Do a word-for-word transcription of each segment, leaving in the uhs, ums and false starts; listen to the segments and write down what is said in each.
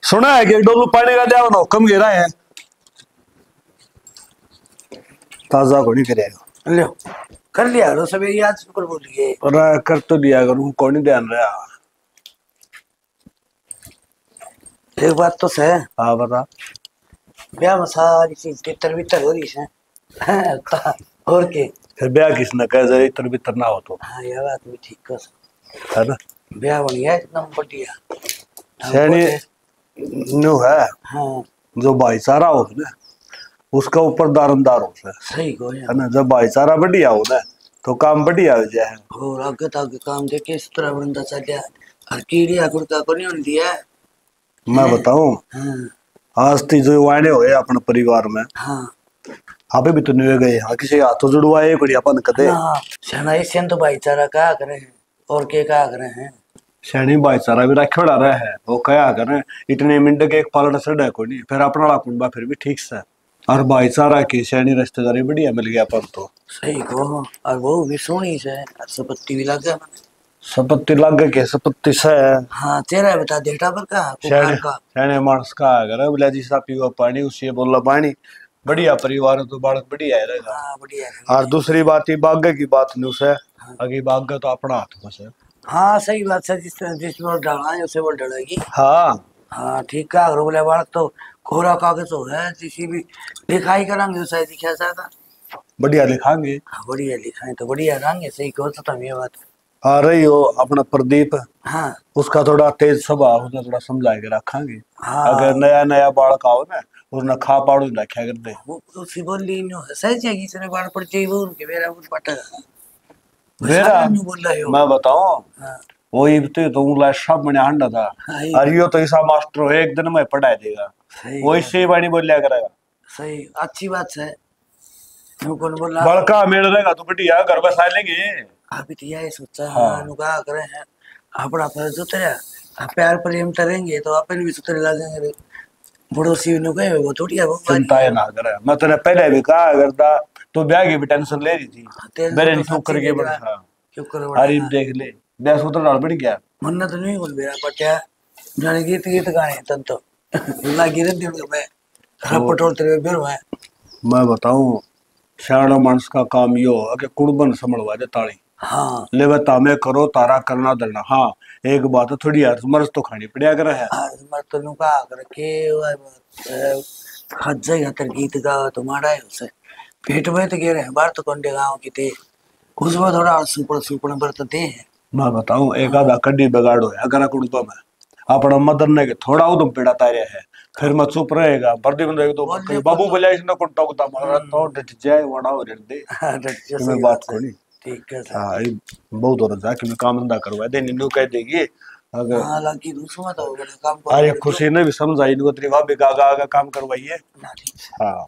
सुना है कि एक डोलू पानी का लिया ना कम गिरा है ताजा को नहीं करेगा लो कर लिया रो सवेरे आज शुक्र बोल लिए और कर तो लिया करूं कौन नहीं ध्यान रहा। एक बात तो सही हाँ बता ब्याह में सारी चीज तितर बितर हो रही है और के फिर ब्याह किसने कह जरा इतर बितर ना हो तो हाँ ये बात भी ठीक कर है ना ब्याह बन गया एकदम बढ़िया सैनी न्यू है हाँ जो भाईचारा हो ना उसका ऊपर दारमदार हो सही को है ना। जब भाईचारा बढ़िया हो ना तो काम बढ़िया हो जाए और आगे तक काम देखे इस तरह बंदा चलिया हर कीड़िया कुड़का को नहीं होती है। मैं बताऊं हाँ आज ती जो वायने हुए अपने परिवार में हाँ आप भी तो नहीं गए हाँ किसी हाथों जुड़वाए कोई अपन कदे शना इससे तो भाईचारा क्या करे हैं और के क्या करे हैं शैनी भाईचारा भी रखा रहा है वो क्या करें इतने मिनट के एक पालट सड़ है कोई नहीं फिर अपना कुंबा फिर भी ठीक से और भाईचारा की शैनी रिश्तेदारी बढ़िया मिल गया पर तो सही को और वो भी सोनी से सपत्ती भी लग गया सपत्ती लग के सपत्ती से हाँ तेरा बता डेटा पर का शैनी शैनी मानस का अगर बोला जी सा पीवा पानी उसी बोला पानी बढ़िया परिवार तो बालक बढ़िया है हाँ बढ़िया और दूसरी बात ये बागे की बात नहीं उसे अगी बागे तो अपना हाथ में से हाँ सही बात है जिस जिसमें वो डाला है उसे वो डलेगी हाँ हाँ ठीक है अगर बोले बालक तो कोरा कागज तो है किसी भी लिखाई करांगे उसे दिखा सकता बढ़िया लिखाएंगे हाँ बढ़िया लिखाएं तो बढ़िया रहेंगे सही कहो तो तुम ये बात आ रही हो अपना प्रदीप हाँ उसका थोड़ा तेज स्वभाव उसने थोड़ा समझा के रखेंगे हाँ अगर नया नया बालक आओ ना उसने खा पाड़ू रखा कर दे वो उसी बोल ली नो सही चाहिए इसने बाल पड़ चाहिए वो उनके मेरा उन पटा मेरा बोल रहे हो मैं बताऊं हाँ वही तो तो उला सब मैंने हंडा था और यो तो ऐसा मास्टर हो एक दिन में पढ़ा देगा वो इससे बाणी बोलिया करेगा सही अच्छी बात है तू कौन बोला बड़का मेल रहेगा तो बढ़िया घर बसा लेंगे अभी तो यही सोचा हाँ। हाँ नुका करे हैं अपना फर्ज उतरा आप प्यार प्रेम करेंगे तो अपन भी सुतरे लगेंगे पड़ोसी नु गए वो थोड़ी है वो चिंता है ना करे मैं तेने पहले भी कहा करता तो ब्याह की भी टेंशन ले रही थी मेरे ने क्यों करके बढ़ा क्यों कर बढ़ा अरे देख ले ब्याह सूत्र डाल बढ़ गया मन्नत नहीं बोल मेरा पट्या जाने गीत गीत गाने तब तो लागी रहती हूँ मैं रपटोल तेरे बेर है मैं बताऊं शाणा मानस का काम यो है कि कुर्बन संभलवा दे ताली हाँ ले बता मैं करो तारा करना देना हाँ एक बात है थोड़ी यार मर्ज तो खानी पड़िया कर है मर्ज तो नुका कर के हज जाएगा तेरे गीत गा तुम्हारा है उसे पेट में तो गिरे बाहर तो कंडे गाँव की थे उसमें थोड़ा सुपड़ सुपड़ बरतते हैं मैं बताऊं एक आधा कड्डी बिगाड़ो है अगर कुर्बा में अपना मदन ने थोड़ा उदम पेड़ा तारे है फिर मैं चुप रहेगा बर्दी बंदे तो बाबू बोला इसने को टोकता मारा तो डट जाए वड़ा हो दे मैं बात कोनी ठीक है हां बहुत हो रहा कि मैं काम धंधा करवा दे नीनू कह देगी अगर हां लगी दूसरा तो काम कर अरे खुशी ने भी समझाई नु तेरी भाभी का आगा काम करवाइए हां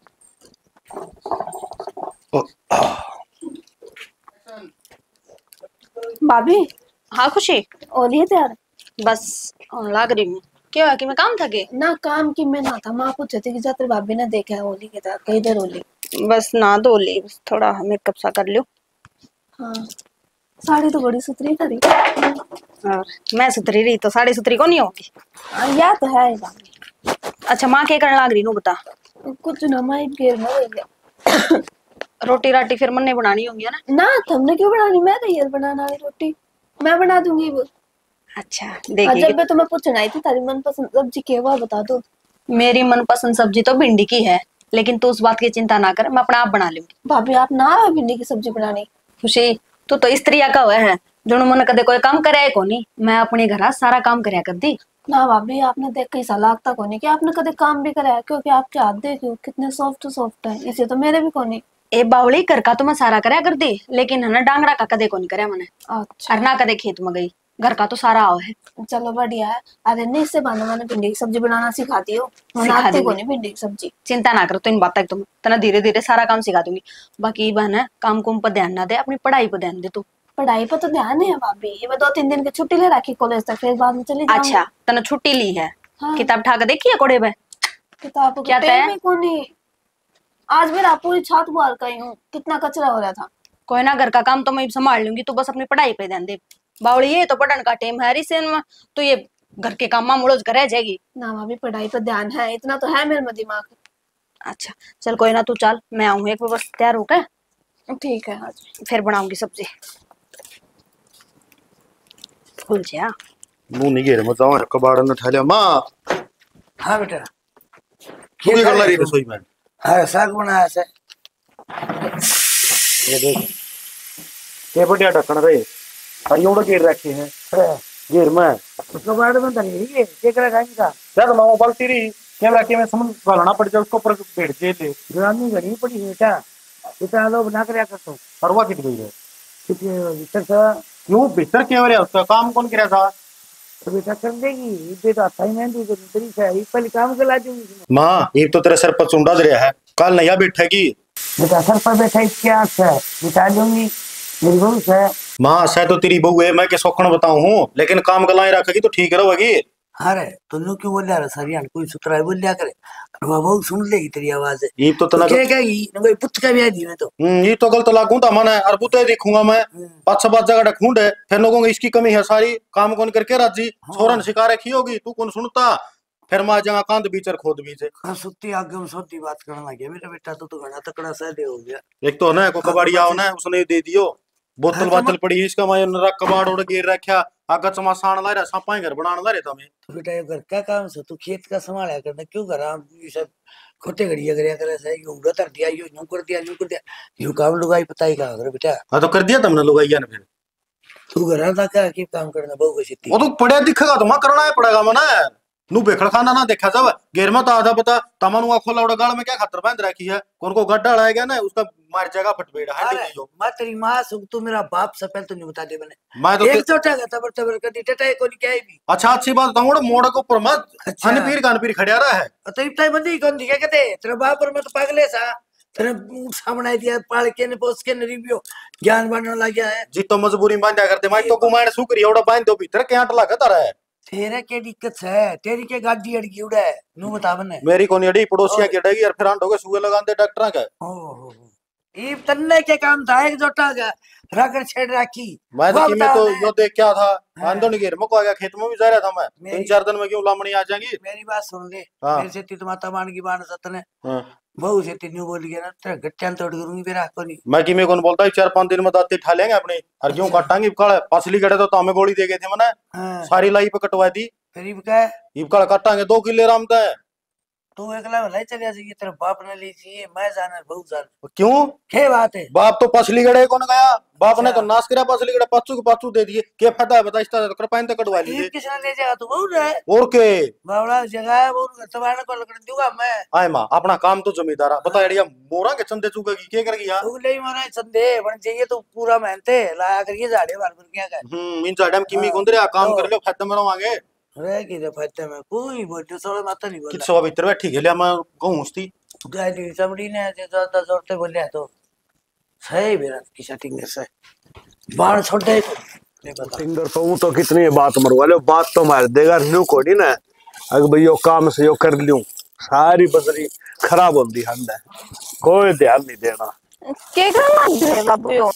भाभी हाँ खुशी और ये तैयार बस लाग रही हूँ क्या हुआ कि मैं काम था के ना काम की मैं ना था माँ पूछे थे कि जाते भाभी ने देखा है होली के था कई देर होली बस ना धो ली बस थोड़ा मेकअप सा कर लियो हाँ साड़ी तो बड़ी सुथरी करी और मैं सुथरी रही तो साड़ी सुथरी को नहीं होगी हाँ या तो है भाभी अच्छा माँ क्या करने लाग रही नो बता कुछ ना माँ घेर में हो गया रोटी राटी फिर मन नहीं बनानी होगी ना ना तुमने क्यों बनानी मैं तैयार बनाना वाली रोटी मैं बना दूंगी वो अच्छा देखिए जब मैं तुम्हें पूछना आई थी तारी मनपसंद सब्जी क्या हुआ बता दो मेरी मनपसंद सब्जी तो भिंडी की है लेकिन तू उस बात की चिंता ना कर मैं अपना आप बना लूंगी भाभी आप ना भिंडी की सब्जी बनानी खुशी तू तो स्त्री का हुआ है जो मन कदे कोई काम करे को नहीं मैं अपने घर सारा काम करया कर दी ना भाभी आपने देख कैसा लागता को नहीं कि आपने कदे काम भी कराया क्योंकि आपके हाथ देखो कितने सॉफ्ट सॉफ्ट है इसे तो मेरे भी को नहीं ए बावली कर का तो मैं सारा करया कर दी लेकिन है ना डांगरा का कदे को नहीं करया मैंने अच्छा और ना कदे खेत में गई घर का तो सारा आओ है चलो बढ़िया है अरे नहीं इससे बहाने मैंने भिंडी की सब्जी बनाना सिखा दी हो बनाते को नहीं भिंडी की सब्जी चिंता ना करो तो इन बातें तुम तना धीरे धीरे सारा काम सिखा दूंगी बाकी बहन काम कुम पर ध्यान ना दे अपनी पढ़ाई पर ध्यान दे तू पढ़ाई पर तो ध्यान है भाभी ये मैं दो तीन दिन की छुट्टी ले रखी कॉलेज तक फिर बाद में चली जाऊंगी अच्छा तने छुट्टी ली है हाँ। किताब ठाक देखी है कोड़े पे किताब क्या पेन में को नहीं आज मेरा पूरी छात बुआर गई हूँ कितना कचरा हो रहा था कोई ना घर का काम तो मैं संभाल लूंगी तू बस अपनी पढ़ाई पे ध्यान दे बावली ये तो पढ़ने का टाइम है रिसेन में तो ये घर के काम में मुड़ोज करे जाएगी। ना भाभी पढ़ाई पर ध्यान है, इतना तो है मेरे में दिमाग। अच्छा चल कोई ना, तू चल, मैं आऊँ एक बार बस तैयार होकर, ठीक है आज। फिर बनाऊंगी सब्जी। भूल जा। मुंह नहीं घेर मत जाओ कबाड़ ने ठा लिया मां। हाँ बेटा तू क्या कर रही रसोई में? हाँ साग बनाया से। ये देख ये बढ़िया ढक्कन रे हरियों घेर रखे हैं घेर में उसको बाड़ में धरी है ये करा खाएंगे का जब माओ बाल्टी रही कैमरा के में समझ गालना पड़ जाए उसको ऊपर बैठ के ले ग्रामी घड़ी पड़ी है बेटा, इतना लोग बना कर कर तो परवा किट गई है कितने भीतर से क्यों भीतर क्या हो रहा उसका काम कौन करा था? तो बेटा कर देगी ये तो अच्छा ही मेहंदी को तरी से ये पहले काम कर ला दूंगी। मां ये तो तेरे सर पर चुंडा दे रहा है कल नया बैठेगी बेटा सर पर बैठा क्या है बिता दूंगी मेरी बहू से। मां से तो तेरी बहू है मैं के सोखण बताऊं हूं लेकिन काम गलाए रखेगी तो ठीक रहेगी। अरे तुम क्यों बोल रहा सरियान कोई सुतरा है बोल लिया करे वो बहुत सुन लेगी तेरी आवाज। ये तो तना क्या कहेगी ना कोई पुत का भी आई मैं तो हम्म ये तो गलत लागू था मन है और बुते देखूंगा मैं पांच बात जगह ढूंढ है फिर लोगों की इसकी कमी है सारी काम कौन करके राजी छोरन शिकार रखी होगी तू कौन सुनता फिर मां जगह कांद बीचर खोद बीच हाँ सुत्ती आगे में सोती बात करने लग गया मेरा बेटा तो तो घना तकड़ा सहदे हो गया। एक तो ना को कबाड़ी आओ ना उसने दे दियो बोतल बातल पड़ी है इसका मैं नरक कबाड़ उड़ गिर रखा आगा चमा साण ला रहा सांपा घर बनाने ला रहे था मैं तो बेटा ये घर का काम से तू खेत का संभाला करना क्यों कर रहा ये सब खोटे घड़िया गरिया करे से यूं कर दिया यूं यूं कर दिया यूं कर दिया यूं काम लुगाई पता ही कहां कर बेटा। हाँ तो कर दिया तुमने लोग आइया ने फिर तू घर था क्या की काम करना बहु को सिटी वो तो पढ़िया दिखेगा तो मैं करना है पड़ेगा मना नु बेखड़ खाना ना देखा जब गेर में तो आधा पता तमनुआ खोला उड़ा गाल में क्या खतर बांध रखी है कौन को गड्ढा लाएगा ना उसका मार जाएगा फटबेड़ा है नहीं जो मैं तेरी मां सुख तू मेरा बाप से पहले तो नहीं बता दे मैंने मैं तो एक छोटा का तबर तबर कदी टटाई को नहीं क्या भी। अच्छा अच्छी बात बताऊं मोड़ के ऊपर मत अच्छा। अनपीर कानपीर खड़िया रहा है तो इतना बंदी कौन दिखे कहते तेरा बाप और मैं तो पागले सा तेरे सामने दिया पाल के ने पोस के ने रिव्यू ज्ञान बांटने लग गया है जी तो मजबूरी बांधा करते मैं तो कुमार सुकरी ओड़ा बांध दो भीतर के आट लगा तारा है तेरे के दिक्कत है तेरी के गाड़ी अड़की उड़ा है नु बता बने मेरी कोनी अड़ी पड़ोसिया की अड़ेगी और फिर आंटो के सुए लगाते डॉक्टर का ओहो ये तन्ने के काम था एक जोटा का राकर छेड़ राखी मैं तो वो कि बता मैं तो मैं। यो देख क्या था हाँ। आंदो नहीं घेर मको आ गया खेत में भी जा रहा था मैं मेरी- तीन चार दिन में क्यों लामणी आ जाएगी। मेरी बात सुन ले हाँ। मेरे से ती माता मान की बाण सतने हाँ। बहु से तीनों बोल गया ना तेरा गट्टियां तोड़ करूंगी फिर आपको नहीं मैं कि मैं कौन बोलता है चार पांच दिन में दांत ठा लेंगे अपने और क्यों काटांगे काल पसली गड़े तो हमें गोली दे गए थे मैंने हाँ सारी लाई पे कटवा दी फिर ये क्या है इबकाल काटांगे दो किले रामता है तू एकला भलाई चले जाएगी तेरा बाप ने ली चाहिए मैं जाना बहुत जाना क्यों क्या बात है बाप तो पसली गड़े कौन गया बाप ने तो अच्छा। नाश करा पसली गड़े पाचू के पाचू दे दिए क्या फायदा है बता इस तरह कर पाइन तो कटवा ये लीजिए किसने ले जाएगा तू बहुत है और के बावड़ा जगह है वो तबाने को लकड़ दूंगा मैं आए माँ अपना काम तो जमींदार बता अड़िया मोरा के चंदे चुकेगी क्या करेगी यार तू ले मारा संदेह बन चाहिए तो पूरा मेहनते लाया करिए झाड़े बार पर क्या कर हम्म इन चाडम किमी कोंदरे आ काम कर लो फायदा में रहोगे रह की रे फायदे में कोई बोल सोले माता नहीं कित बोला सवा भीतर बैठी गेलिया मैं कहूं उसती गाड़ी चमड़ी ने जो ज्यादा जोर से बोलिया तो सही बेरा की सेटिंग से बाण छोड़ दे तो नहीं पता सिंगर तो हूं तो कितनी बात मरवा लो बात तो मार देगा न्यू कोडी ना अगर भैया काम से यो कर लूं सारी बजरी खराब होती हंद है कोई ध्यान नहीं देना के करना है बाबू यो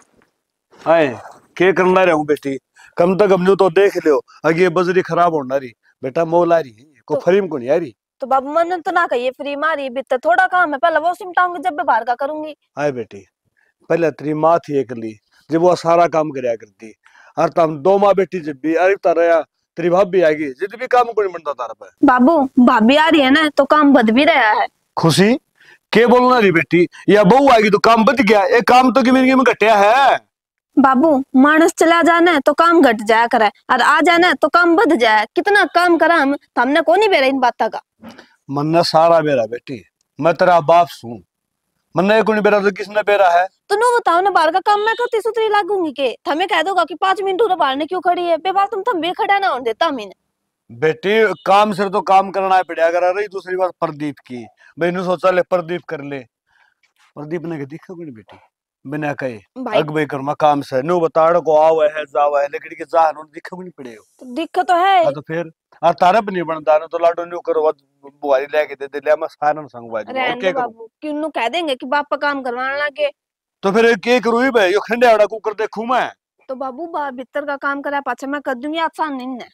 आए के करना रे हूं बेटी कम तक हम तो देख लियो अगे ये बजरी खराब होना रही बेटा मोल आ रही को फरीम को नहीं आ रही तो बाबू मन तो ना कहिए फ्री मारी बित थोड़ा काम है पहले वो सिमटाऊंगी जब मैं बाहर का करूंगी। आए बेटी पहले तेरी माँ थी अकेली जब वो सारा काम करया करती और तुम दो माँ बेटी जब भी अरे तारा तेरी भाभी आएगी जिद भी काम को नहीं बनता तारा पे बाबू भाभी आ रही है ना तो काम बद भी रहा है। खुशी के बोलना रही बेटी या बहू आएगी तो काम बच गया ये काम तो जिंदगी में घटिया है। बाबू मानस चला जाना है तो काम घट जाया करे और आ जाना है तो काम बढ़ जाए कितना काम करा हम तो हमने को नहीं बेरा इन बातों का मन सारा बेरा बेटी मैं तेरा बाप सू मन को नहीं बेरा तो किसने बेरा है तो नो बताओ ना बाहर का काम मैं करती सुतरी लागूंगी के थमे कह दोगा कि पांच मिनट उरे बाहर ने क्यों खड़ी है बेबात तुम थम भी खड़ा ना होने देता मैंने बेटी काम सिर तो काम करना है पड़ेगा अगर रही दूसरी बात प्रदीप की मैंने सोचा ले प्रदीप कर ले प्रदीप ने दिखा भी नहीं बेटी बिना कहे भाई अग भाई कर काम से नो बताड़ को आओ है जावा है लेकिन के जा दिखा भी नहीं पड़े तो दिक्कत तो है हाँ तो फिर और तारा भी नहीं बनता ना तो लाडो न्यू करो बुआरी लेके दे दे ले मैं सारा संग बाजी और रहने क्या दो करूं बाबू क्यों कह देंगे कि बाप का काम करवाने लगे तो फिर के करूं ही भाई यो खंडे आड़ा कुकर देखूं मैं तो बाबू बाहर भीतर का काम करा पाछे मैं कर दूंगी आसान नहीं है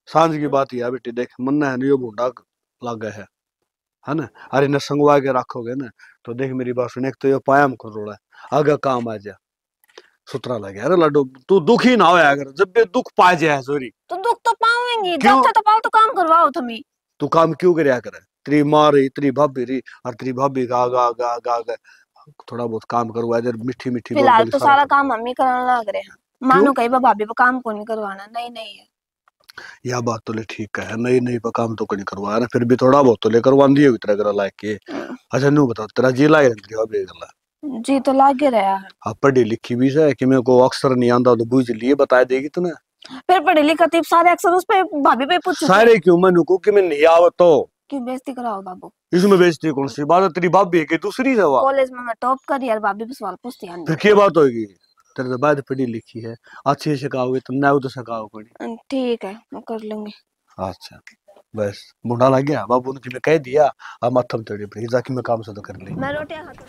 सांझ की बात ही है बेटी, देख मन है ना यो बूढ़ा लागे है है ना, अरे न संगवा के रखोगे ना तो देख मेरी बात सुन, एक तो ये पायाम कर रोड़ा है आगे काम आ जा सुतरा लगे। अरे लड्डू तू दुखी ना होया अगर जब भी दुख पा जाए सॉरी तो दुख तो पाओगे, क्यों? जब तो पाओ तो काम करवाओ तुम्हें। तू काम क्यों करया करे, तेरी माँ रही तेरी भाभी रही और तेरी भाभी का आगा आगा आगा आगा थोड़ा बहुत काम करवा दे, मीठी मीठी फिलहाल बोल तो सारा काम हम ही कराना लग रहे हैं, मानो कहीं बा भाभी पे काम को नहीं करवाना, नहीं नहीं है। यह बात तो ले ठीक है, नई नई पे काम तो कहीं करवाया ना, फिर भी थोड़ा बहुत तो ले करवा दिए तरह करा लायक के। अच्छा नू बताओ तेरा जी लागे तेरी भाभी गला जी तो लागे रहा है। आप पढ़ी लिखी भी है कि मेरे को अक्सर नहीं आंदा तो बूझ लिए बता देगी तूने, फिर पढ़ी लिखी थी सारे अक्सर उस पे भाभी पे पूछो। सारे क्यों मैंने को कि मैं नहीं आवत तो क्यों बेइज्जती कराओ बाबू, इसमें बेइज्जती कौन सी बात है, तेरी भाभी है कि दूसरी जवा कॉलेज में मैं टॉप कर यार, भाभी पे सवाल पूछती है। फिर क्या बात होगी, तेरे तो बाद पढ़ी लिखी है अच्छे से सिखाओगे तो ना तो सिखाओ पड़ी। ठीक है मैं कर लूंगी। अच्छा बस मुंडा लग गया बाबू ने कि मैं कह दिया अब माथम चढ़ी पड़ी जाके मैं काम से तो कर ले। मैं रोटियां खाता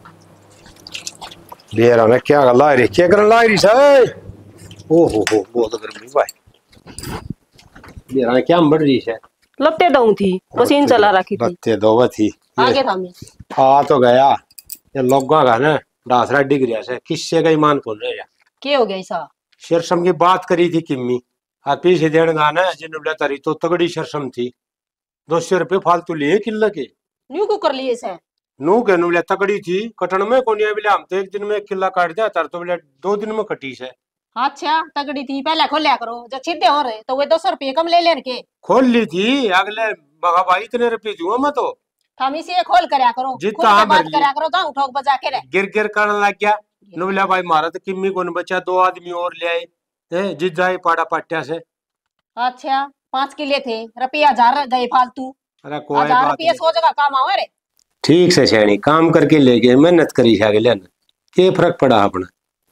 बेरा ने क्या गल्ला रे क्या करन ला रही से, ओ हो हो बहुत गर्मी भाई। बेरा ने क्या बढ़ रही है, लपटे दऊं थी मशीन चला रखी थी, बत्ते दो थी आगे था मैं आ तो गया ये लोगा का ना डासरा डिग रिया से किससे का ईमान खोल रहे क्या हो गया ऐसा। शरसम की बात करी थी किम्मी आ पीछे देन गाना जिन बोला तारी तो तगड़ी शरसम थी, दो सौ रुपये फालतू लिए किल्ला के न्यू को कर लिए से नू के बोले तगड़ी थी कटन में कोनी बोले हम तो एक दिन में एक किल्ला काट दिया तर तो बोले दो दिन में कटी से। अच्छा तगड़ी थी पहले खोलिया करो, जब सीधे हो रहे तो वे दो सौ रुपये कम ले लेन के खोल ली थी अगले मगा भाई इतने रुपये दूंगा मैं तो हम इसे खोल करया करो, खुल जितना के हाँ बात भर करया करो, जाऊं ठोक बजा के रे गिर गिर करने लग गया। नुबला भाई मारा तो किम्मी को बचा दो आदमी और ले आए हैं जित जाए पाड़ा पाट्या से। अच्छा पांच किले थे रुपया हजार गए फालतू, अरे कोई हजार बात रुपये नहीं, सौ जगह काम आवे रे। ठीक से शैनी काम करके ले गए मेहनत करी है अगले ने ये फर्क पड़ा अपना।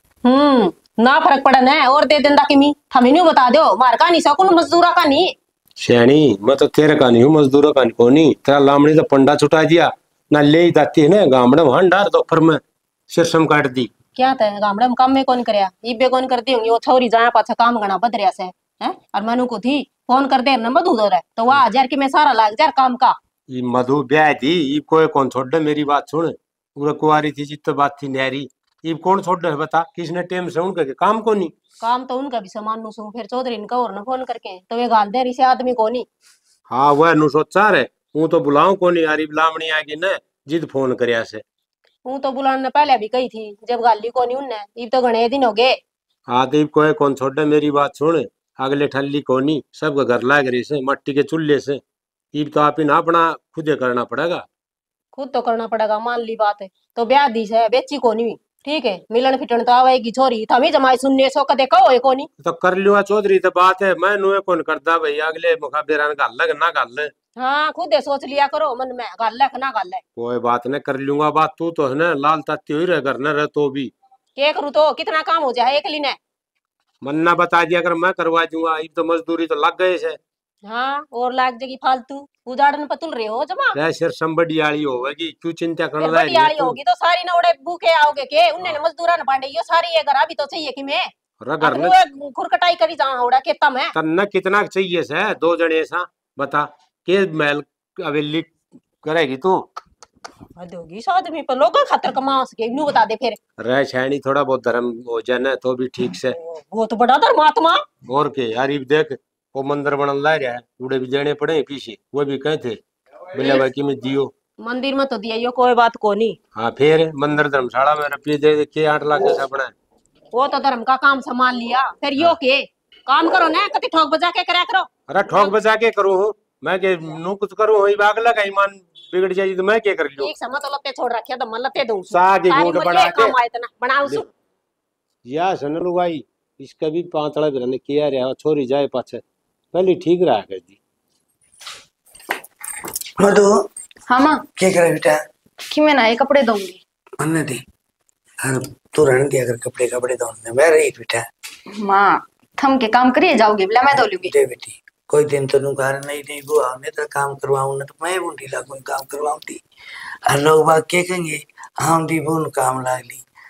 हम्म ना फर्क पड़ा ना और दे देंदा किमी हमें न्यू बता दो मार का नहीं सकून मजदूरा का नहीं शैनी मैं तो तेरे का नहीं हूँ मजदूरों का नहीं नहीं तेरा लामड़ी तो पंडा छुटा दिया ना ले ही जाती है ना गामड़े वहां डार दोपहर में सिरसम काट दी क्या था गामड़े में काम में कौन करया इबे कौन करती होंगी वो छोरी जाया पाछा काम गना बद रहा से हैं और मनु को थी फोन कर दे न मधु दो रे तो वह हजार की मैं सारा लाग जार काम का ये मधु ब्याह थी ये कोई कौन छोड़ दे मेरी बात सुन पूरा कुआरी थी जित बात थी न्यारी ये कौन छोड़ दे बता किसने टेम से उनके काम को नहीं काम तो उनका भी सामान नु सु फिर चौधरी इनका और न फोन करके तो वे गाल दे रही से आदमी को नहीं। हाँ वह नु सोचा रे हूं तो बुलाऊं को नहीं यारी लामणी आगी न जिद फोन करया से हूं तो बुलाने पहले भी कही थी जब गाली को नहीं उनने इब तो घणे दिन हो गए। हाँ तो कोई कौन छोड़ दे मेरी बात सुन अगले ठल्ली को नहीं सब घर लाग रही से मट्टी के चूल्हे से ईब तो आप ही ना अपना खुदे करना पड़ेगा। खुद तो करना पड़ेगा मान ली बात है तो ब्याह दी है बेची को नहीं ठीक है मिलन फिटन तो आवेगी छोरी थमी जमाई सुनने सो कदे कहो है कोनी तो कर लियो चौधरी तो बात है मैं नुए कौन करता भाई अगले मुखाबेरा गाल लग ना गाल हाँ खुद ही सोच लिया करो मन में गाल है ना गाल है कोई बात नहीं कर लूंगा बात तू तो है ना लाल ताती हुई रह करना रह तो भी के करूँ तो कितना काम हो जाए एक लीने मन्ना बता दिया अगर मैं करवा दूंगा ये तो मजदूरी तो लग गए से। हाँ और लाग जाएगी फालतू उदाहरण पतुल रहे हो जमा रह सिर संबड़ी आली होगी क्यों चिंता फिर करना बड़ी आली होगी तो सारी न उड़े भूखे आओगे के उन्ने न मजदूरा न पांडे यो सारी ये घर अभी तो चाहिए कि मैं घर में अपने खुरकटाई करी जाऊं उड़ा केता मैं तन्ना कितना चाहिए से दो जने सा बता के महल हवेली करेगी तू हद होगी सौ आदमी पर लोगों खातर कमा सके नु बता दे फिर रह छानी थोड़ा बहुत धर्म हो जाए ना तो भी ठीक से वो तो बड़ा धर्मात्मा और के यार ये देख वो मंदिर बनल ला रहा है उड़े भी देने पड़े पीछे वो भी कहे थे बिल्ला भाई की में दियो मंदिर में तो दिया यो कोई बात को नहीं। हाँ फिर मंदिर धर्मशाला में रुपये दे के आठ लाख कैसा बना वो तो धर्म का काम संभाल लिया फिर यो के काम करो ना कति ठोक बजा के करा करो। अरे ठोक बजा के करो हूँ मैं के नु कुछ करूँ ही बाग लगा ईमान बिगड़ जाए तो मैं क्या कर लियो एक समय तो लत्ते छोड़ रखे तो मन लत्ते दूं साग ही घूट बढ़ा के काम आए तना बनाऊ सु या सन लुगाई इसका भी पांचड़ा बिरने किया रहा छोरी जाए पाछे पहले ठीक रहा कर दी मधु हाँ माँ क्या करे बेटा कि मैं नए कपड़े दूंगी मन्ने दी हर तू रहने दिया अगर कपड़े कपड़े धोने मैं रही बेटा माँ थम के काम करिए जाओगे बोला मैं धो लूंगी दे बेटी कोई दिन तो घर नहीं नहीं बुआ ने तो काम करवाऊं ना तो मैं बूढ़ी ला कोई काम करवाऊं थी और लोग बाग क्या कहेंगे हम दी बून काम लागली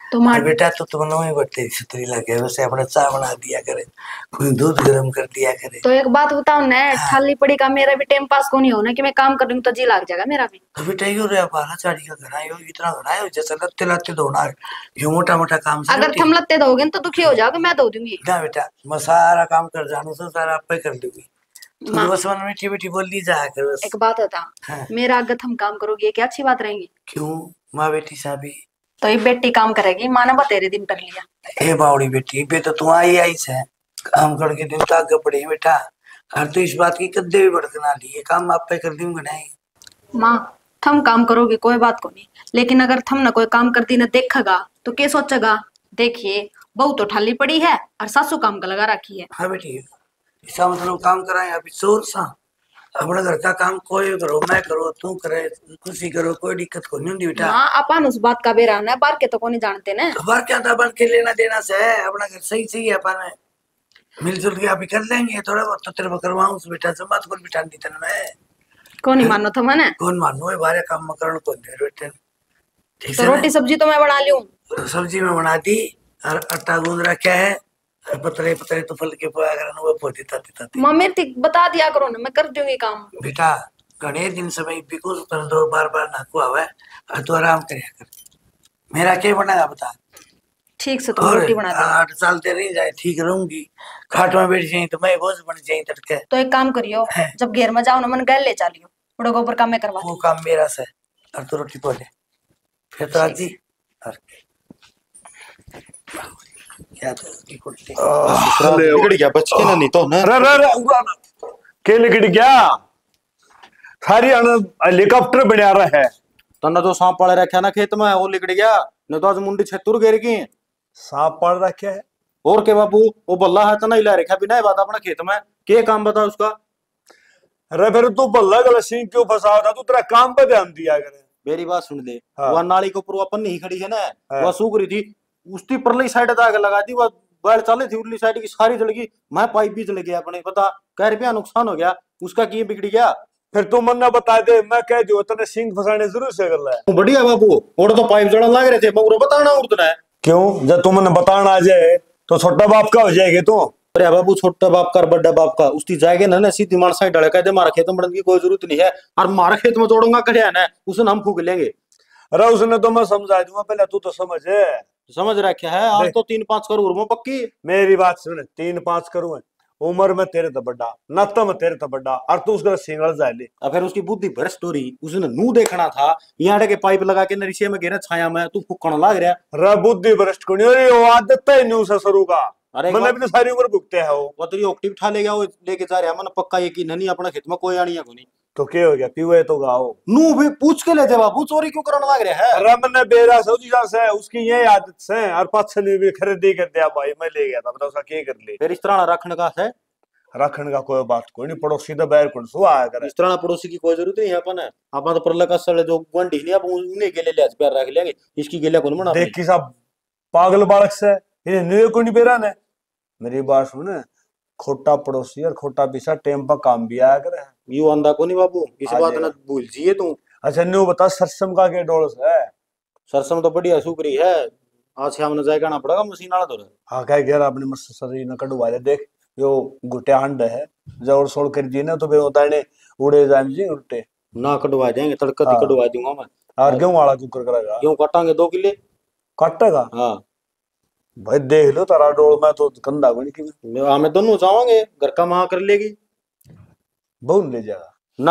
तो अरे मार बेटा तू तो मनो ही बट्टे छतरी लगे वैसे अपने चाय बना दिया करे, कोई दूध गर्म कर दिया करे। तो एक बात बताओ ना, ठाली पड़ी का मेरा भी टाइम पास को नहीं होना कि मैं काम कर रही हूँ तो जी लग जाएगा मेरा भी। तो बेटा यो रे बारह चाड़ी का घर आयो, इतना घर आयो जैसे लत्ते लत्ते धोना यो मोटा मोटा काम से अगर थम लत्ते दोगे तो दुखी हो जाओगे, मैं धो दूंगी। ना बेटा मैं सारा काम कर जानू से सारा आप पे कर दूंगी। तू माँ, तो बस मन मीठी मीठी बोल ली जाया कर बस। एक बात बता, हाँ। मेरा अगर हम काम करोगे ये क्या अच्छी बात रहेगी? क्यों माँ बेटी साहबी? तो ये बेटी काम करेगी, माँ ने बतेरे दिन कर लिया। ए बावड़ी बेटी बे तो तू आई आई से काम करके दिन तक आगे पड़ी बेटा। हर तो इस बात की कद्दे भी भड़कना ली, ये काम आप पे कर दूंगा नहीं। माँ थम काम करोगे कोई बात को नहीं, लेकिन अगर थम ना कोई काम करती ना देखेगा तो क्या सोचेगा? देखिए बहू तो ठाली पड़ी है और सासू काम का लगा रखी है। हाँ बेटी इसका मतलब काम कराए अभी चोर सा अपने घर का काम कोई करो, मैं करो तू करे खुशी करो, कोई दिक्कत को नहीं होती बेटा। माँ अपन उस बात का बेरान है, बार के तो को नहीं जानते ना। तो बार क्या था बन के लेना देना से है, अपना घर सही सही है अपन मिलजुल के अभी कर लेंगे थोड़ा बहुत तो तेरे को करवाऊं बेटा, जमा तो बिठा दी तेने मैं कौन नहीं मानो था मैंने? कौन मानो है बारे काम में करण कौन दे बेटे। ठीक तो है रोटी सब्जी तो मैं बना लूं। ना? सब्जी में बना दी और आटा गूंद रखा है और पतरे पतरे तो फल के पोया करना वो पोती ताती ताती। माँ मेरे को बता दिया करो ना, मैं कर दूंगी काम। बेटा घने दिन से मैं बिकुस पर दो बार बार नाकू आवे और तू आराम करया कर, मेरा क्या बनाएगा बता। ठीक से तुम और रोटी बना दो। आठ साल ते नहीं जाए ठीक रहूंगी, खाट में बैठ जाए तो मैं बोझ बन जाए तड़के। तो एक काम करियो, है। जब घेर में जाओ ना मन गैल ले चालियो, बड़ो के ऊपर काम मैं करवा वो दूंगी। काम मेरा से और तू रोटी पोले फिर तो आजी और क्या तो की कुर्ती बिगड़ गया बच के ना, नहीं तो ना। अरे अरे अरे उड़ा ना के लिगड़ गया सारी हेलीकॉप्टर बना रहा है। तन्ना जो सांप पड़े रखा ना खेत में वो लिगड़ गया, नहीं तो आज मुंडी छत्तुर गिर गई। सांप पड़ रखे है और के बाबू वो बल्ला है तना हिला रखा बिना बात अपना खेत में, के काम बता उसका। अरे फिर तू बल्ला गला सिंह क्यों फंसा था, तू तेरा काम पे ध्यान दिया करे। मेरी बात सुन ले, हाँ। वह नाली के ऊपर अपन नहीं खड़ी है ना, हाँ। वह सूख रही थी, उसकी परली साइड आग लगा दी, वह बैल चाले थी उरली साइड की सारी जल गई, मैं पाइप भी जल गया अपने, पता कह रुपया नुकसान हो गया, उसका की बिगड़ गया। फिर तू मन ना बता दे, मैं कह दू तने सिंह फंसाने जरूर से कर ले। बढ़िया बाबू और तो पाइप जड़न लग रहे थे, मगर बताना उड़ना है क्यों जब तुमने बताना आ जाए तो छोटा बाप का हो जाएगा तू। अरे बाबू छोटा बाप का बड़ा बाप का उसकी जाएगा ना, सीधी मार साइड डाले कहते मारा खेत में बढ़ने की कोई जरूरत नहीं है, और मारा खेत में जोड़ूंगा कड़िया ना उसने हम फूक लेंगे। अरे उसने तो मैं समझा दूंगा, पहले तू तो समझ है। समझ रखा है आज तो तीन पांच करोड़ में पक्की। मेरी बात सुन, तीन पांच करूँ उम्र में तेरे तो बड़ा, नत्ता में तेरे तो बड़ा, और तू उसका सिंगल जाए ले। और फिर उसकी बुद्धि भ्रष्ट हो रही, उसने नू देखना था यहाँ के पाइप लगा के नरिशे में गिरा छाया में, तू फुकण लग रहा। रे बुद्धि भ्रष्ट को नहीं, अरे वो आदत है न्यू से शुरू का, अरे मैंने भी तो सारी उम्र भुगते है वो। वो तेरी ओक्टिव उठा ले गया, वो लेके जा रहा है, मैंने पक्का यकीन नहीं अपना खेत में कोई आनी है कोनी। तो क्या हो गया, पीवे तो गाओ नू भी पूछ के लेते बाबू, चोरी क्यों करने लग रहा है। रमन ने बेरा सोचा से उसकी ये आदत से, और पाँच ने भी खरीदी कर दिया भाई, मैं ले गया था, बताओ उसका क्या कर ले। फिर इस तरह रखने का है, रखने का कोई बात कोई नहीं, पड़ोसी तो बैर कुछ सो आया करे। इस तरह पड़ोसी की कोई जरूरत नहीं है अपन है, अपन तो परला का सड़ जो गुंडी नहीं अपन उन्हें के लिए प्यार रख लेंगे, इसकी गेलिया कौन बना। देख की सब पागल बालक से इन्हें न्यू को नहीं बेरा ने। मेरी बात सुन, खोटा पड़ोसी और खोटा पीसा टेम पर काम भी आया करे। यू अंधा को नहीं बाबू, इस हाँ बात जी। ना भूल जिए तू। अच्छा न्यू बता सरसम का क्या डोल है? सरसम तो बढ़िया सुपरी है, आज शाम ने जाएगा ना पड़ेगा मशीन वाला तो। हाँ कह गया अपने मस्त शरीर न कड़वा ले, देख यो गुटे हंड है, जोर सोड़ कर दी ना तो बे होता है उड़े जाए जी उल्टे ना कटवा जाएंगे, तड़का हाँ। कटवा दूंगा मैं। और गेहूं वाला कुकर करेगा, गेहूं काटांगे दो किले। काटेगा हाँ भाई, देख लो तारा डोल में तो कंधा बनी की मैं- हमें दोनों जाओगे, घर का माँ कर लेगी बहुत ले जाएगा ना,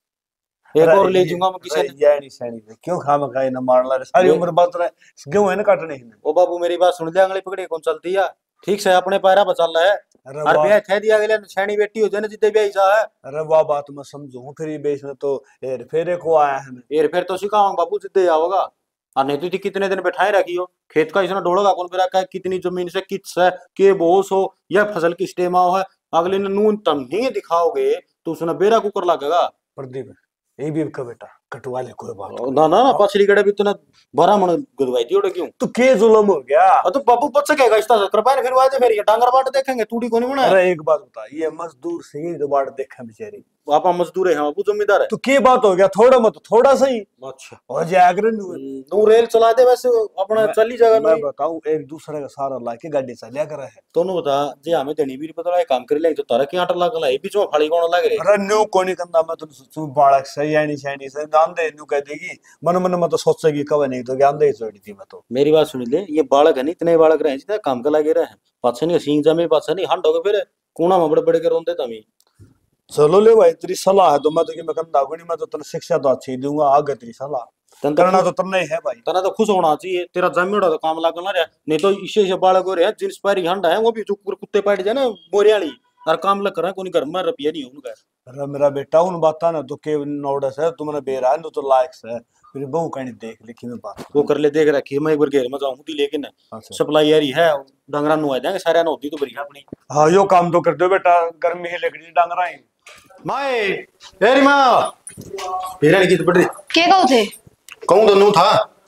एक अरे और ले ये- जाऊंगा मैं किसी अरे ने। ये नहीं सैनी में क्यों खाम खाए ना मार ला रे, सारी ये- उम्र बात रहे गेहूं है ना काटने ही ना। ओ बाबू मेरी बात सुन ले, अंगली पकड़ी कौन चलती है, ठीक से अपने पैरा बचाल है। अरे और वाह ब्याह थे दिया गया छेनी बेटी हो जाए ना जितने ब्याह सा है, अरे वाह बात मैं समझू, फिर ये बेच में तो हेर फेरे को आया है मैं। फिर फिर तो सिखाऊंगा बाबू जितने आओगा। और नहीं तो कितने दिन बैठाए रखियो, खेत का इसने डोड़ेगा कौन पे रखा है, कितनी जमीन से किस है के बोस हो या फसल किस टेमा हो है, अगले ने नून तम नहीं दिखाओगे तो उसने बेरा कुकर लगेगा। प्रदीप ये भी का बेटा कटवा ले कोई बात ना ना ना पछली गड़े भी तो ना भरा मन गुदवाई थी, क्यों तो के जुलम हो गया। और तो बाबू बच सकेगा इस तरह कृपा फिर वादे फिर ये डांगर बाट देखेंगे, तूड़ी को नहीं बना। अरे एक बात बता, ये मजदूर से ही बाढ़ देखा बेचारी, आप मजदूर है बाबू जमींदार है। तो की बात हो गया, थोड़ा मत थोड़ा सही अच्छा हो जाएगा रे नू। नू रेल चला दे वैसे अपना मैं- चली जाएगा मैं नू। बताऊं, एक दूसरे का सारा लाके गाड़ी चलिया करे है। तोनु बता जे हमें देनी भी पता है काम कर ले तो तारा की आटा लागला है बीच में फाड़ी कौन लग रे। अरे न्यू कोनी कंदा, मैं तो तू बालक सही यानी शानी से जान दे न्यू कह देगी मन मन में तो सोचेगी कब नहीं तो ज्ञान दे छोड़ी थी मैं तो। मेरी बात सुन ले, ये बालक है नहीं इतने बालक रहे जितना काम का लगे रहे हैं पाछे नहीं सींग जमे पाछे नहीं हंड हो गए फिर कूणा में बड़े बड़े के रोंदे तमी। चलो ले भाई, तेरी सलाह है तो मैं तो कि मैं कंदा कोनी, मैं तो तेरे शिक्षा तो अच्छी दूंगा, आगे तेरी सलाह तन करना तो तो तुमने ही है भाई। तना तो खुश होना चाहिए, तेरा जमीन तो काम लागल ना रहा नहीं तो इसे से बालक हो रहे हैं जींस पैरी हंड है वो भी जो कुत्ते पाट जाए ना बोरियाली और काम लग कर कोई घर में रुपया नहीं उनका। अरे मेरा बेटा उन बात ना तो के नोडस है तुमने बेरा है तो लायक से फिर बहु कहीं देख लिखी में बात वो कर ले देख रखी मैं एक बार घेर में जाऊं थी लेकिन अच्छा। सप्लाई यारी है डंगरा नु आ जाएंगे सारे होती तो बढ़िया अपनी। हाँ यो काम तो कर दो बेटा, गर्मी है लकड़ी डांगरा ही माए तेरी माँ पेरा की तो पड़ रही के कहू थे कहूं तो नू था